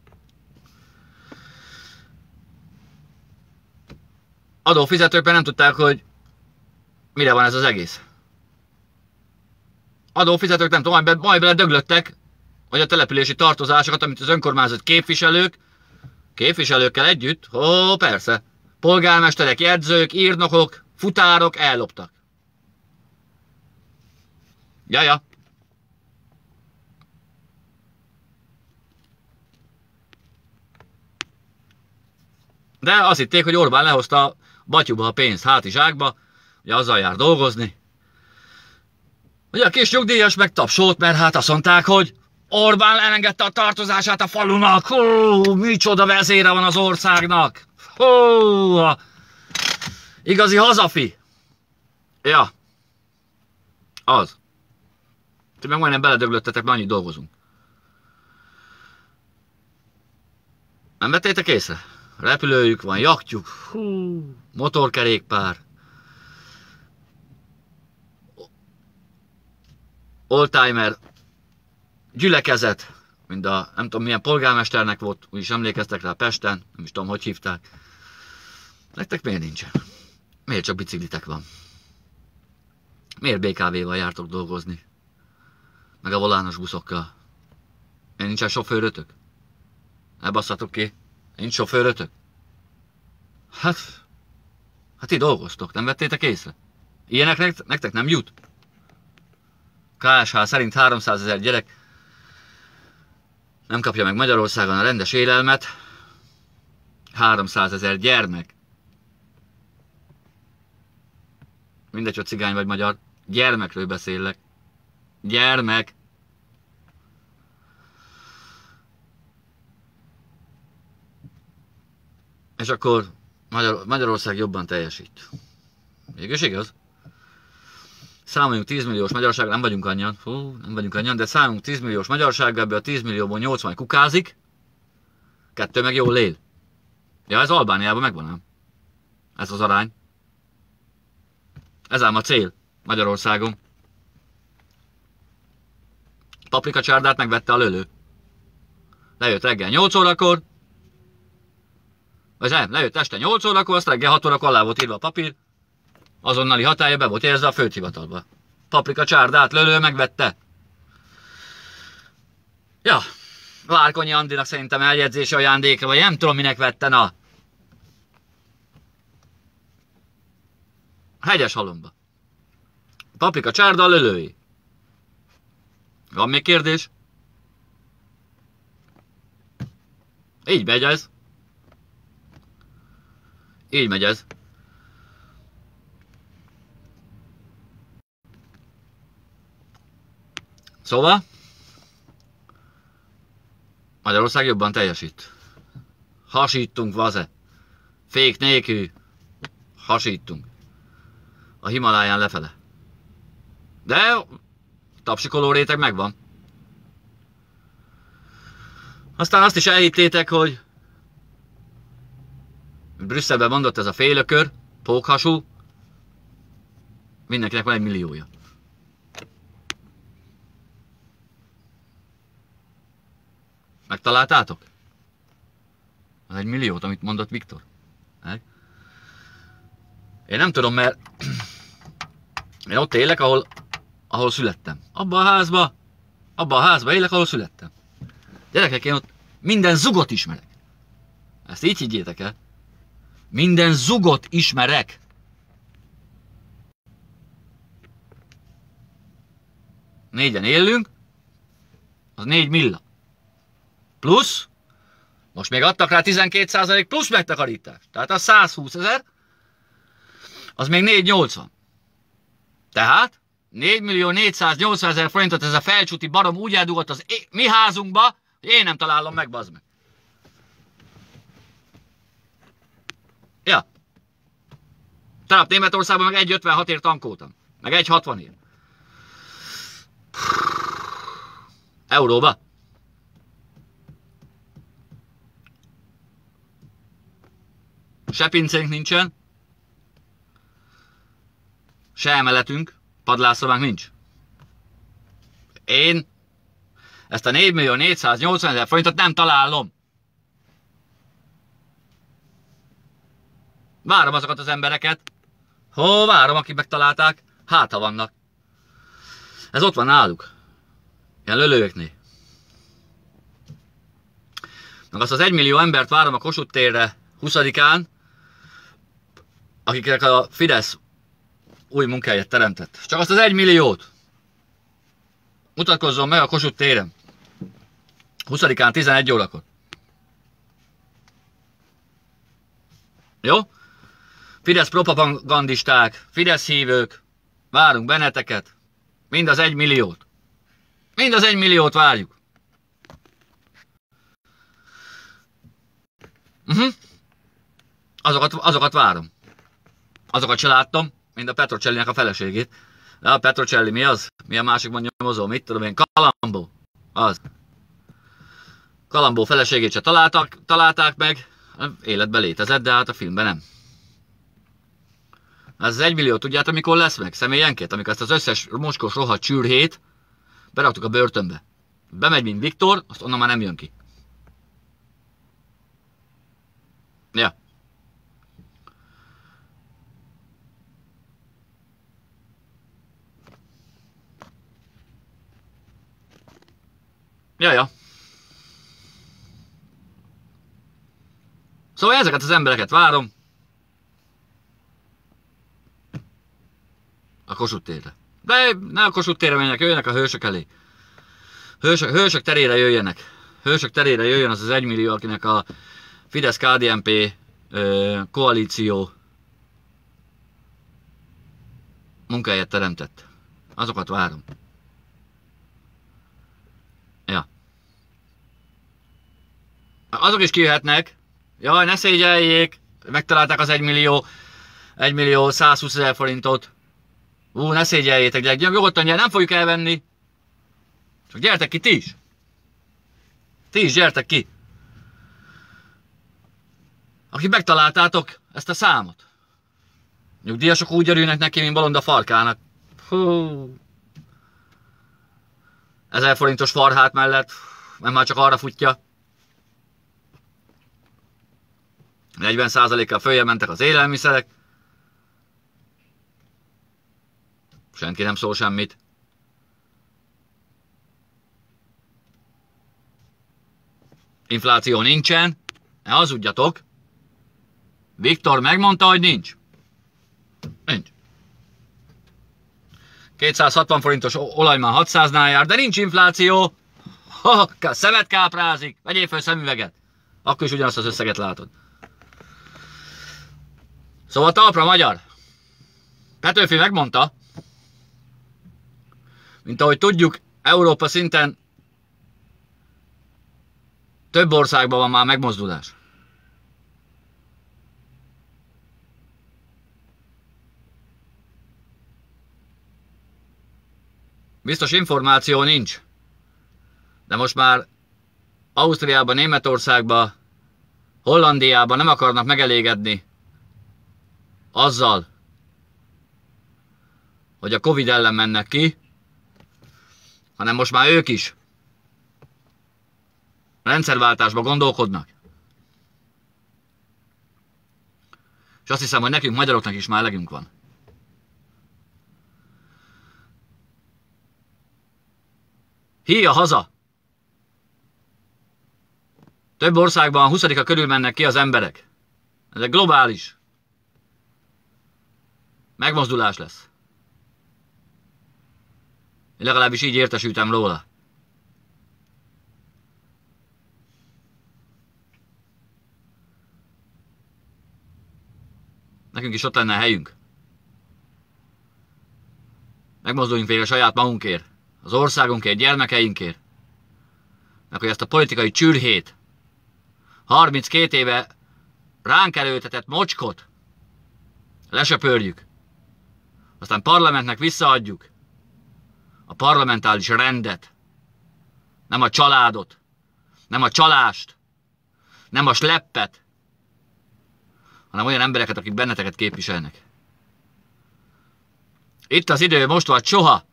Adófizetőkben nem tudták, hogy mire van ez az egész. Adófizetők nem tudom, majd, majd bele döglöttek, hogy a települési tartozásokat, amit az önkormányzat képviselők, képviselőkkel együtt, ó, persze, polgármesterek, jegyzők, írnokok, futárok elloptak. Jaja. De azt hitték, hogy Orbán lehozta batyuba a pénzt hátizsákba, ugye azzal jár dolgozni. Ugye a kis nyugdíjas meg tapsolt, mert hát azt mondták, hogy Orbán elengedte a tartozását a falunak. Hú, micsoda vezére van az országnak. Hú, igazi hazafi. Ja. Az. Ti meg majdnem beledöglöttetek, mert annyit dolgozunk. Nem vettétek észre? Repülőjük van, jachtjuk, hú, motorkerékpár, oldtimer, gyülekezet, mint a nem tudom milyen polgármesternek volt, úgyis emlékeztek rá Pesten, nem is tudom hogy hívták. Nektek miért nincsen? Miért csak biciklitek van? Miért bé ká véval jártok dolgozni? Meg a volános buszokkal? Miért nincsen sofőrötök? Ne basszatok ki! Nincs sofőrötök? Hát, hát ti dolgoztok, nem vettétek észre? Ilyenek nektek nem jut? ká es há szerint háromszázezer gyerek nem kapja meg Magyarországon a rendes élelmet. háromszázezer gyermek. Mindegy, hogy cigány vagy magyar. Gyermekről beszélek. Gyermek. És akkor Magyar, Magyarország jobban teljesít. Mégis igaz? Számoljunk tíz milliós magyarság, nem vagyunk annyian, fú, nem vagyunk annyian, de számoljunk tíz milliós magyarság, ebből a tíz millióból nyolcvan kukázik, kettő meg jól él. Ja, ez Albániában megvan ám. Ez az arány. Ez ám a cél Magyarországon. Paprikacsárdát megvette a lölő. Lejött reggel nyolc órakor, vagy nem, lejött este nyolc órakor, azt reggel hat órakor alá volt írva a papír, azonnali hatálya be volt érzve a földhivatalba. Paprikacsárdát lölő megvette. Ja, Várkonyi Andinak szerintem eljegyzési ajándékra, vagy nem tudom minek vette, na. Hegyes halomba. Paprikacsárda a lölői. Van még kérdés? Így megy ez. Így megy ez. Szóval Magyarország jobban teljesít. Hasítunk, vaze. Fék nélkül. Hasítunk. A Himaláján lefele. De tapsikoló réteg megvan. Aztán azt is elhittétek, hogy Brüsszelben mondott ez a félökör, pókhasú, mindenkinek van egy milliója. Megtaláltátok? Az egy milliót, amit mondott Viktor. Meg? Én nem tudom, mert én ott élek, ahol, ahol születtem. Abba a házba, abba a házba élek, ahol születtem. Gyerekek, én ott minden zugot ismerek. Ezt így higgyétek el. Minden zugot ismerek. Négyen élünk, az négy milla. Plusz, most még adtak rá tizenkét százalék plusz megtakarítást. Tehát az százhúszezer, az még négyszáznyolcvan. Tehát négymillió négyszáznyolcvanezer forintot ez a felcsúti barom úgy eldugott az é mi házunkba, hogy én nem találom meg, bazd meg. Ja. Tegnap Németországban meg egy ötvenhat ért tankoltam. Meg egy hatvan ért. Euróba. Se pincénk nincsen. Se emeletünk. Padlásszobánk nincs. Én ezt a négymillió négyszáznyolcvanezer forintot nem találom. Várom azokat az embereket. Hó, várom, akik megtalálták. Hát, ha vannak. Ez ott van náluk. Ilyen lölőknél. Meg azt az egymillió embert várom a Kossuth térre huszadikán, akiknek a Fidesz új munkahelyet teremtett. Csak azt az egymilliót mutatkozzon meg a Kossuth téren. huszadikán tizenegy órakor. Jó? Fidesz propagandisták, Fidesz hívők, várunk benneteket. Mind az egymilliót. Mind az egymilliót várjuk. Uh-huh. Azokat, azokat várom. Azokat se láttam, mint a Petrocellinek a feleségét. De a Petrocelli mi az? Mi a másik mondja nyomozó? Mit tudom én? Kalambó. Az. Kalambó feleségét se találtak, találták meg. Életben létezett, de hát a filmben nem. Ez az egymillió, tudjátok mikor lesz meg? Személyenként, amikor ezt az összes mocskos rohadt csürhét beraktuk a börtönbe. Bemegy, mint Viktor, azt onnan már nem jön ki. Ja. Ja, ja. Szóval ezeket az embereket várom. A Kossuth térre. De ne a Kossuth térre menjenek, jöjjenek a hősök elé. Hősök, hősök terére jöjjenek. Hősök terére jöjjön az az egymillió, akinek a Fidesz-ká dé en pé ö, koalíció munkahelyet teremtett. Azokat várom. Ja. Azok is kijöhetnek. Jaj, ne szégyeljék. Megtalálták az egymillió, egymillió százhúszezer forintot. Ú, ne szégyeljétek, gyerek, nyugodtan gyere, nem fogjuk elvenni. Csak gyertek ki ti is. Ti is gyertek ki. Akik megtaláltátok ezt a számot. Nyugdíjasok úgy örülnek neki, mint bolond a farkának. Hú. Ezer forintos farhát mellett, mert már csak arra futja. negyven százalékkal följebb mentek az élelmiszerek. Senki nem szól semmit. Infláció nincsen. Ne hazudjatok. Viktor megmondta, hogy nincs. Nincs. kétszázhatvan forintos olaj már hatszáznál jár, de nincs infláció. Ha, szemet káprázik. Vegyél fel szemüveget. Akkor is ugyanazt az összeget látod. Szóval talpra magyar. Petőfi megmondta, mint ahogy tudjuk, Európa szinten több országban van már megmozdulás. Biztos információ nincs, de most már Ausztriában, Németországban, Hollandiában nem akarnak megelégedni azzal, hogy a Covid ellen mennek ki, hanem most már ők is rendszerváltásba gondolkodnak. És azt hiszem, hogy nekünk magyaroknak is már elegünk van. Híja haza! Több országban huszadika körül mennek ki az emberek. Ez egy globális megmozdulás lesz. Én legalábbis így értesültem róla. Nekünk is ott lenne a helyünk. Megmozduljunk végre saját magunkért, az országunkért, gyermekeinkért. Meg hogy ezt a politikai csürhét, harminckét éve ránk erőltetett mocskot lesöpörjük. Aztán parlamentnek visszaadjuk a parlamentális rendet, nem a családot, nem a csalást, nem a sleppet, hanem olyan embereket, akik benneteket képviselnek. Itt az idő, most vagy soha.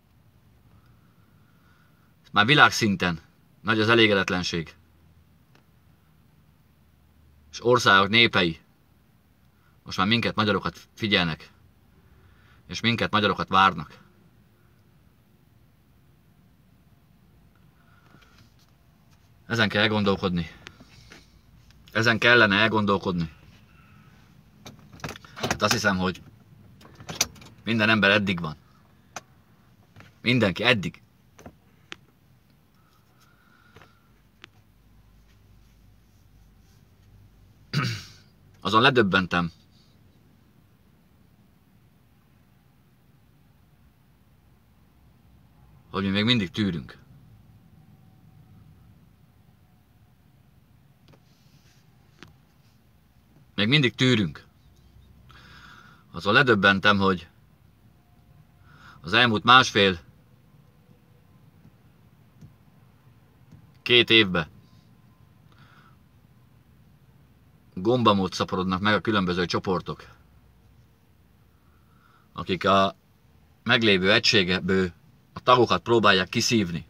Már világszinten nagy az elégedetlenség. És országok népei most már minket, magyarokat figyelnek. És minket, magyarokat várnak. Ezen kell elgondolkodni. Ezen kellene elgondolkodni. Hát azt hiszem, hogy minden ember eddig van. Mindenki eddig. Azon ledöbbentem, hogy mi még mindig tűrünk. Még mindig tűrünk. Azon ledöbbentem, hogy az elmúlt másfél két évben gombamód szaporodnak meg a különböző csoportok, akik a meglévő egységeből a tagokat próbálják kiszívni.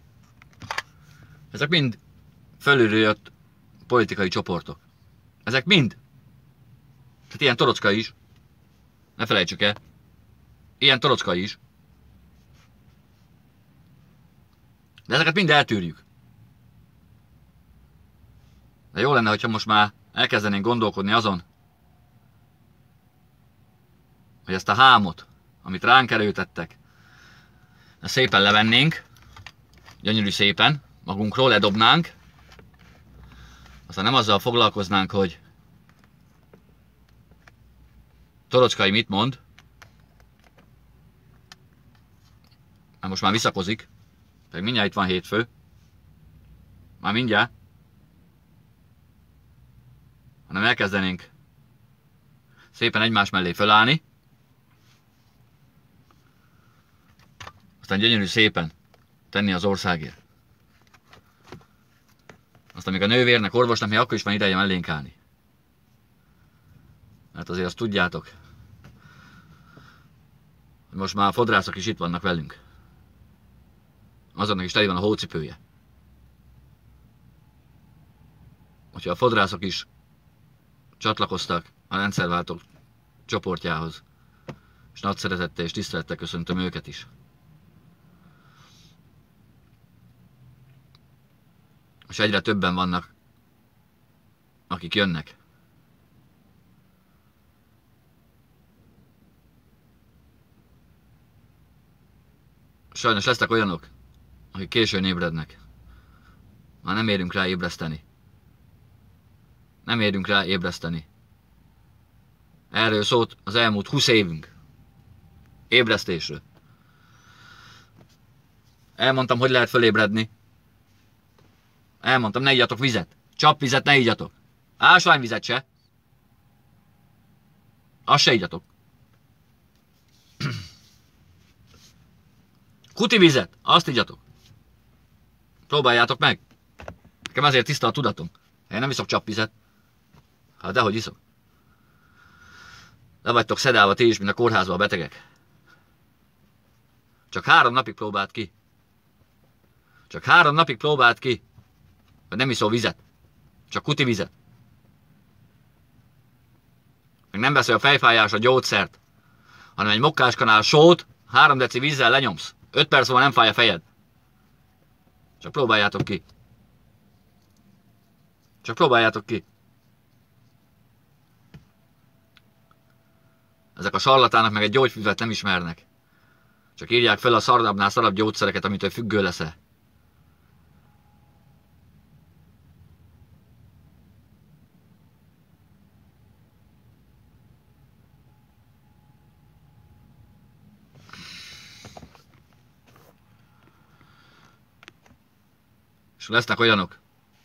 Ezek mind fölülről jött politikai csoportok. Ezek mind. Tehát ilyen Torocka is. Ne felejtsük el. Ilyen Torocka is. De ezeket mind eltűrjük. De jó lenne, hogyha most már elkezdenénk gondolkodni azon, hogy ezt a hámot, amit ránk erőtettek, ezt szépen levennénk, gyönyörű szépen, magunkról ledobnánk, aztán nem azzal foglalkoznánk, hogy Torocskai mit mond, mert most már visszakozik, pedig mindjárt itt van hétfő, már mindjárt, hanem elkezdenénk szépen egymás mellé fölállni, aztán gyönyörű szépen tenni az országért. Aztán még a nővérnek, orvosnak még akkor is van ideje mellénk állni. Mert azért azt tudjátok, hogy most már a fodrászok is itt vannak velünk. Azonnak is teli van a hócipője. Hogyha a fodrászok is csatlakoztak a rendszerváltók csoportjához, és nagy szeretettel és tisztelettel köszöntöm őket is. És egyre többen vannak, akik jönnek. Sajnos lesznek olyanok, akik későn ébrednek. Már nem érünk rá ébreszteni. Nem érünk rá ébreszteni. Erről szólt az elmúlt húsz évünk. Ébresztésről. Elmondtam, hogy lehet fölébredni. Elmondtam, ne igyatok vizet. Csapvizet ne igyatok. Ásványvizet se. Azt se igyatok. Kutivizet, azt igyatok. Próbáljátok meg. Nekem azért tiszta a tudatom. Én nem iszok csapvizet. Hát dehogy iszok. Le vagytok szedálva ti is, mint a kórházba a betegek. Csak három napig próbált ki. Csak három napig próbált ki. Vagy nem iszol vizet. Csak kuti vizet. Meg nem veszel a fejfájásra gyógyszert, hanem egy mokkáskanál sót, három deci vízzel lenyomsz. öt perc múlva nem fáj a fejed. Csak próbáljátok ki. Csak próbáljátok ki. Ezek a sarlatának meg egy gyógyfüvet nem ismernek. Csak írják fel a szarabbnál szarabb gyógyszereket, amitől függő leszel. És lesznek olyanok,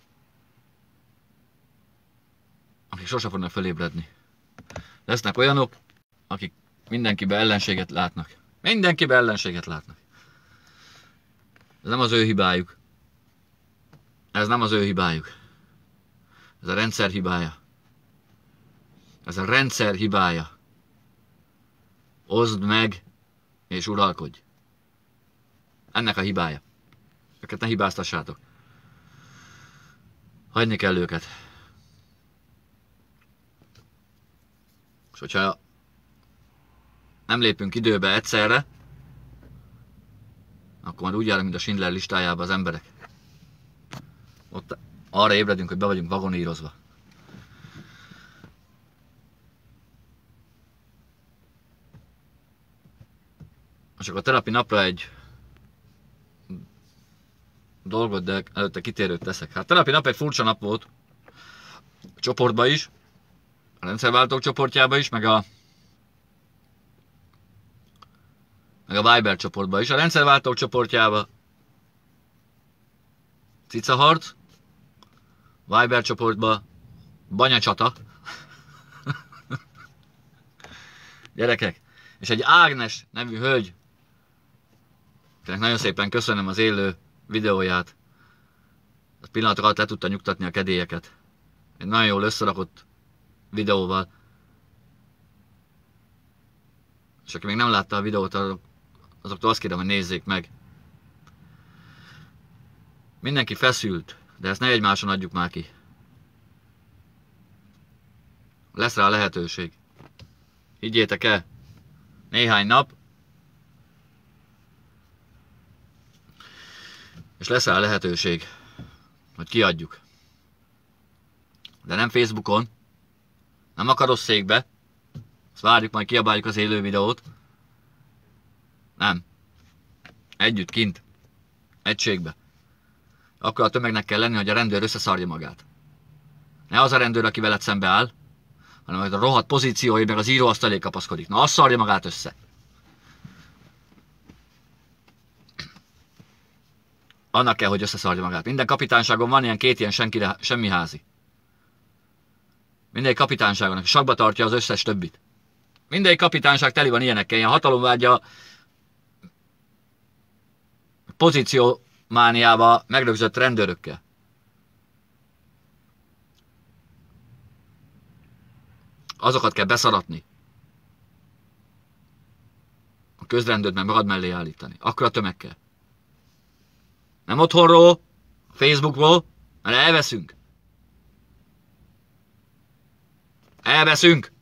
akik sose fognak felébredni. Lesznek olyanok, akik mindenkiben ellenséget látnak. Mindenkiben ellenséget látnak. Ez nem az ő hibájuk. Ez nem az ő hibájuk. Ez a rendszer hibája. Ez a rendszer hibája. Oszd meg, és uralkodj. Ennek a hibája. Őket ne hibáztassátok. Hagyni kell őket. És hogyha nem lépünk időbe egyszerre, akkor már úgy járunk, mint a Schindler listájába az emberek. Ott arra ébredünk, hogy be vagyunk vagonírozva. Csak a terapi napra egy dolgot, de előtte kitérőt teszek. Hát terapi nap egy furcsa nap volt. A csoportba is, a rendszerváltók csoportjába is, meg a meg a Viber csoportba is. A rendszerváltók csoportjába cicaharc, Viber csoportba banyacsata. Gyerekek, és egy Ágnes nevű hölgy, akinek nagyon szépen köszönöm az élő videóját, az pillanatok alatt le tudta nyugtatni a kedélyeket. Egy nagyon jól összerakott videóval. És aki még nem látta a videót, azoktól azt kérem, hogy nézzék meg. Mindenki feszült, de ezt ne egymáson adjuk már ki. Lesz rá lehetőség. Higgyétek el, néhány nap, és lesz rá lehetőség, hogy kiadjuk. De nem Facebookon, nem a karosszékbe, azt várjuk, majd kiabáljuk az élő videót. Nem. Együtt, kint. Egységbe. Akkor a tömegnek kell lenni, hogy a rendőr összeszarja magát. Ne az a rendőr, aki veled szembe áll, hanem hogy a rohadt pozíciói meg az íróasztal elé kapaszkodik. Na, azt szarja magát össze. Annak kell, hogy összeszarja magát. Minden kapitányságon van ilyen két ilyen senkire, semmi házi. Mindegyik kapitányságon, aki sakba tartja az összes többit. Mindegyik kapitányság teli van ilyenekkel, ilyen hatalomvágya, pozíciómániába megrögzött rendőrökkel. Azokat kell beszaratni. A közrendőrt meg magad mellé állítani. Akkor a tömeg kell. Nem otthonról, Facebookról, mert elveszünk. Elveszünk.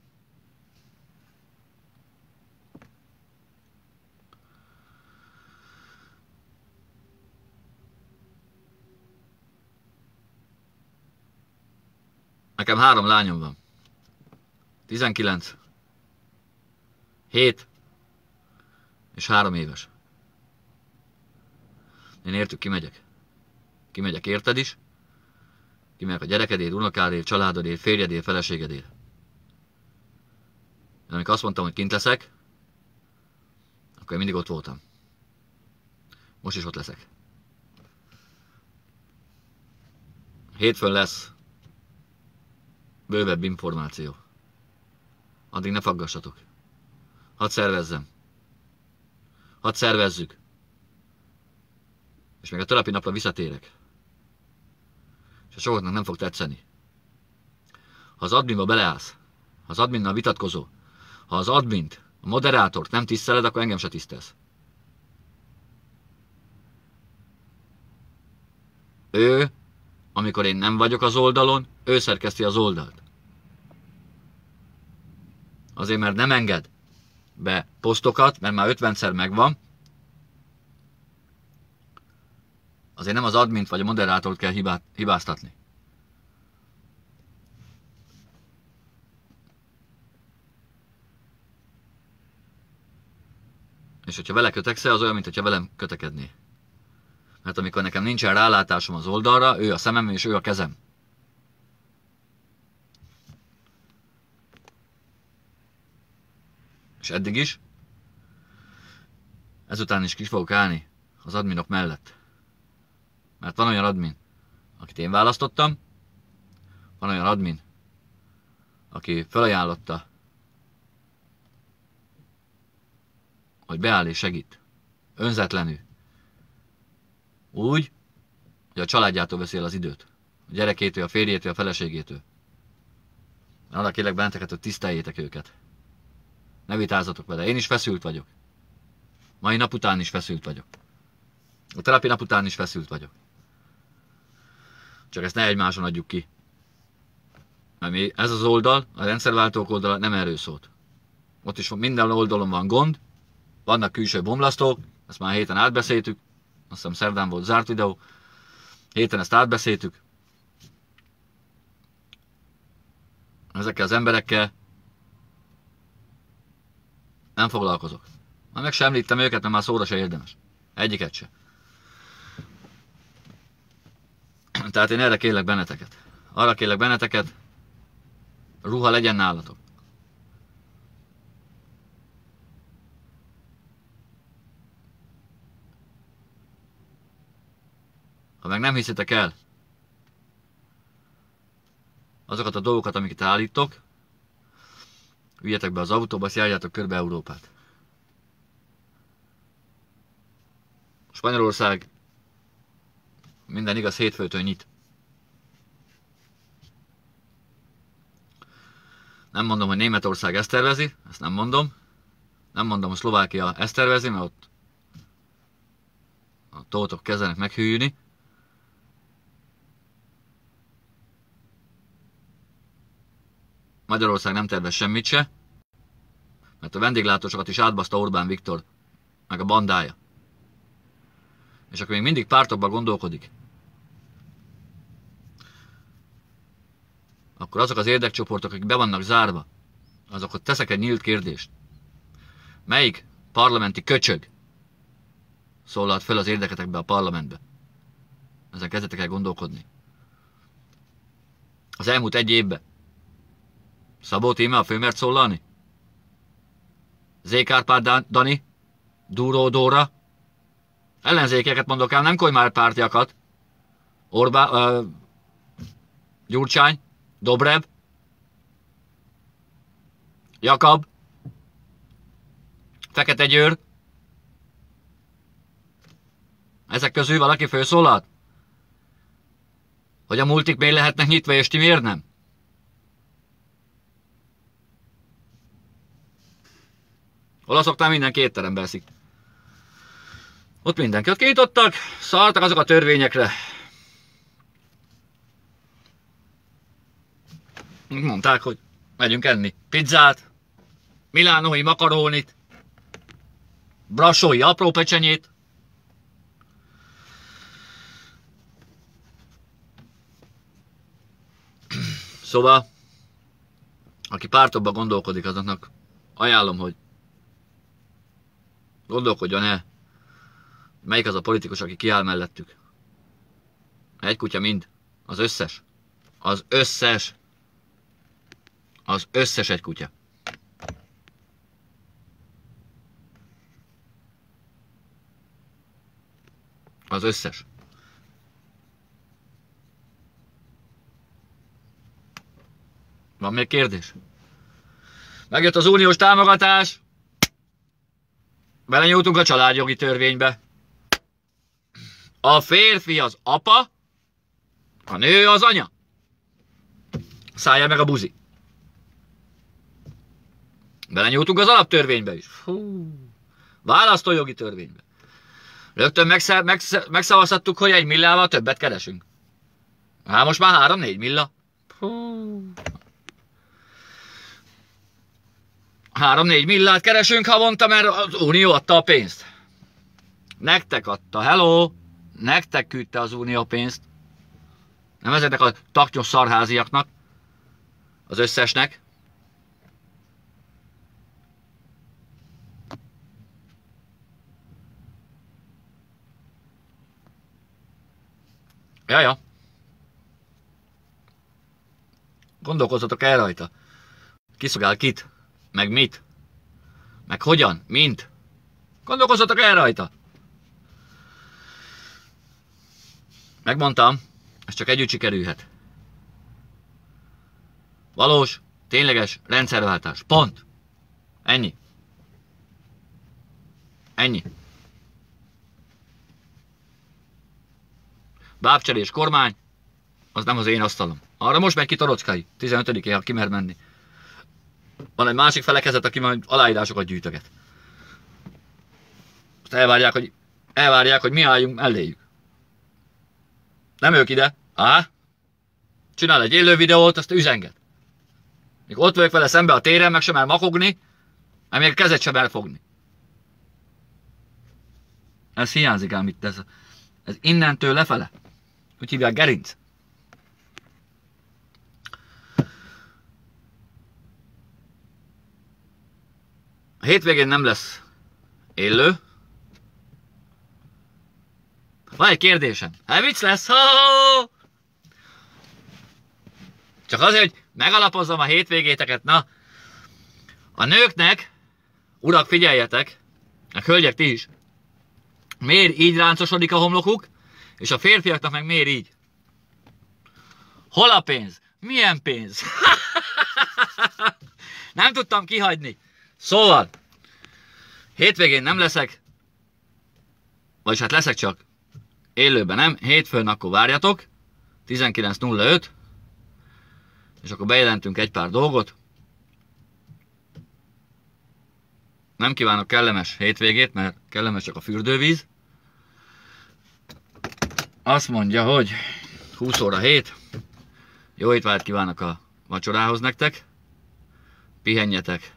Nekem három lányom van. tizenkilenc, hét és három éves. Én értük kimegyek. Kimegyek érted is. Kimegyek a gyerekedért, unokádért, családodért, férjedért, feleségedért. De amikor azt mondtam, hogy kint leszek, akkor én mindig ott voltam. Most is ott leszek. Hétfőn lesz bővebb információ. Addig ne faggassatok. Hadd szervezzem. Hadd szervezzük. És még a terapi napra visszatérek. És a sokaknak nem fog tetszeni. Ha az adminba beleállsz, ha az adminnal vitatkozol, ha az admint, a moderátort nem tiszteled, akkor engem se tisztelsz. Ő amikor én nem vagyok az oldalon, ő szerkeszti az oldalt. Azért, mert nem enged be posztokat, mert már ötvenszer megvan, azért nem az admint vagy a moderátort kell hibát, hibáztatni. És hogyha vele kötekszel, az olyan, mint hogyha velem kötekedné. Mert amikor nekem nincsen rálátásom az oldalra, ő a szemem és ő a kezem. És eddig is. Ezután is ki fogok állni az adminok mellett. Mert van olyan admin, akit én választottam, van olyan admin, aki felajánlotta, hogy beáll és segít. Önzetlenül. Úgy, hogy a családjától veszi el az időt. A gyerekétől, a férjétől, a feleségétől. Arra kérlek benneteket, hogy tiszteljétek őket. Ne vitázzatok vele. Én is feszült vagyok. Mai nap után is feszült vagyok. A terapi nap után is feszült vagyok. Csak ezt ne egymáson adjuk ki. Mert mi, ez az oldal, a rendszerváltók oldala nem erről szólt. Ott is minden oldalon van gond, vannak külső bomlasztók, ezt már héten átbeszéltük, azt hiszem szerdán volt zárt videó, héten ezt átbeszéltük. Ezekkel az emberekkel nem foglalkozok. Már meg sem említem őket, mert már szóra se érdemes. Egyiket se. Tehát én erre kérlek benneteket. Arra kérlek benneteket, ruha legyen nálatok. Ha meg nem hiszitek el azokat a dolgokat, amiket állítok, üljetek be az autóba, és járjátok körbe Európát. Spanyolország minden igaz hétfőtől nyit. Nem mondom, hogy Németország ezt tervezi, ezt nem mondom. Nem mondom, hogy Szlovákia ezt tervezi, mert ott a tótok kezdenek meghűlni. Magyarország nem tervez semmit se, mert a vendéglátósokat is átbaszta Orbán Viktor, meg a bandája. És akkor még mindig pártokban gondolkodik. Akkor azok az érdekcsoportok, akik be vannak zárva, azokhoz teszek egy nyílt kérdést. Melyik parlamenti köcsög szólalt fel az érdeketekbe a parlamentbe? Ezen kezdetek el gondolkodni. Az elmúlt egy évben Szabó Tíme a fő mert szólalni? Zék Árpád Dani? Dúró Dóra? Ellenzékeket mondok el, nem kormánypártiakat. Orbán, uh, Gyurcsány, Dobrev, Jakab, Fekete Győr. Ezek közül valaki főszólalt? Hogy a multik miért lehetnek nyitva, és ti miért nem? Olaszoknál mindenki étterembe eszik. Ott mindenki ott kinyitottak, szartak azok a törvényekre. Mondták, hogy megyünk enni pizzát, milánói makarónit, brassói apró pecsenyét. Szóval, aki pártokban gondolkodik, azoknak ajánlom, hogy gondolkodjon el, melyik az a politikus, aki kiáll mellettük. Egy kutya mind. Az összes. Az összes. Az összes egy kutya. Az összes. Van még kérdés? Megjött az uniós támogatás. Belenyúltunk a családjogi törvénybe. A férfi az apa, a nő az anya. Szállja meg a buzi. Belenyúltunk az alaptörvénybe is. Hú. Választójogi törvénybe. Rögtön megszavaztattuk, hogy egy milliával többet keresünk. Hát most már három-négy milla. Hú. három-négy millát keresünk havonta, mert az Unió adta a pénzt. Nektek adta, hello! Nektek küldte az Unió pénzt. Nem ezeknek a taknyos szarháziaknak. Az összesnek. Jaja. Gondolkozzatok el rajta. Ki szolgál kit? Meg mit? Meg hogyan? Mint? Gondolkozzatok el rajta. Megmondtam, ez csak együtt sikerülhet. Valós, tényleges rendszerváltás. Pont. Ennyi. Ennyi. Bábcserés kormány, az nem az én asztalom. Arra most megy ki Torockai, tizenötödikén, ha kimer menni. Van egy másik felekezet, aki majd aláírásokat gyűjtöget. Azt elvárják, hogy, elvárják, hogy mi álljunk melléjük. Nem ők ide. Á? Csinál egy élő videót, azt üzenget. Még ott vagyok vele szembe a téren, meg sem el makogni, meg még kezet sem elfogni. Ez hiányzik ám itt, ez, ez innentől lefele. Úgy hívják gerinc. A hétvégén nem lesz élő. Van egy kérdésem. Hát vicc lesz? Ha-ha-ha! Csak azért, hogy megalapozzam a hétvégéteket. Na, a nőknek, urak, figyeljetek, a hölgyek ti is, miért így ráncosodik a homlokuk, és a férfiaknak meg miért így? Hol a pénz? Milyen pénz? Nem tudtam kihagyni. Szóval, hétvégén nem leszek, vagyis hát leszek csak élőben nem, hétfőn akkor várjatok, tizenkilenc nulla öt, és akkor bejelentünk egy pár dolgot. Nem kívánok kellemes hétvégét, mert kellemes csak a fürdővíz. Azt mondja, hogy húsz óra hét, jó étvágyat kívánok a vacsorához nektek, pihenjetek,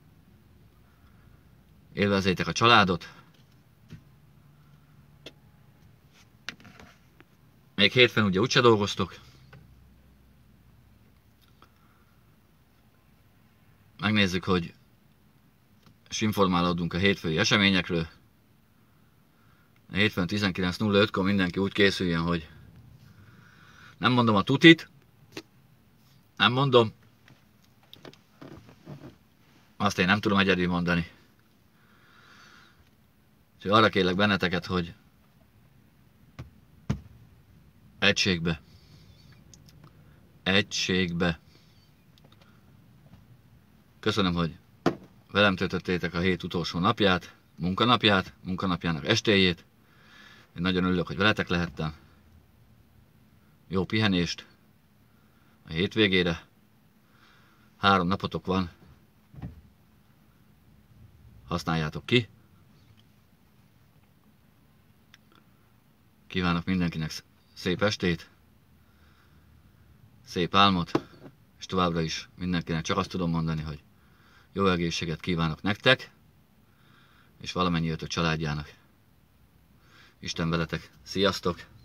élvezzétek a családot. Még hétfőn ugye úgyse dolgoztok. Megnézzük, hogy és informálódunk a hétfői eseményekről. A hétfőn tizenkilenc nulla ötkor mindenki úgy készüljön, hogy nem mondom a tutit, nem mondom, azt én nem tudom egyedül mondani. Úgyhogy arra kérlek benneteket, hogy egységbe, egységbe. Köszönöm, hogy velem töltöttétek a hét utolsó napját, munkanapját, munkanapjának estéjét. Én nagyon örülök, hogy veletek lehettem. Jó pihenést a hétvégére. Három napotok van. Használjátok ki. Kívánok mindenkinek szép estét, szép álmot, és továbbra is mindenkinek csak azt tudom mondani, hogy jó egészséget kívánok nektek, és valamennyi ötök családjának. Isten veletek, sziasztok!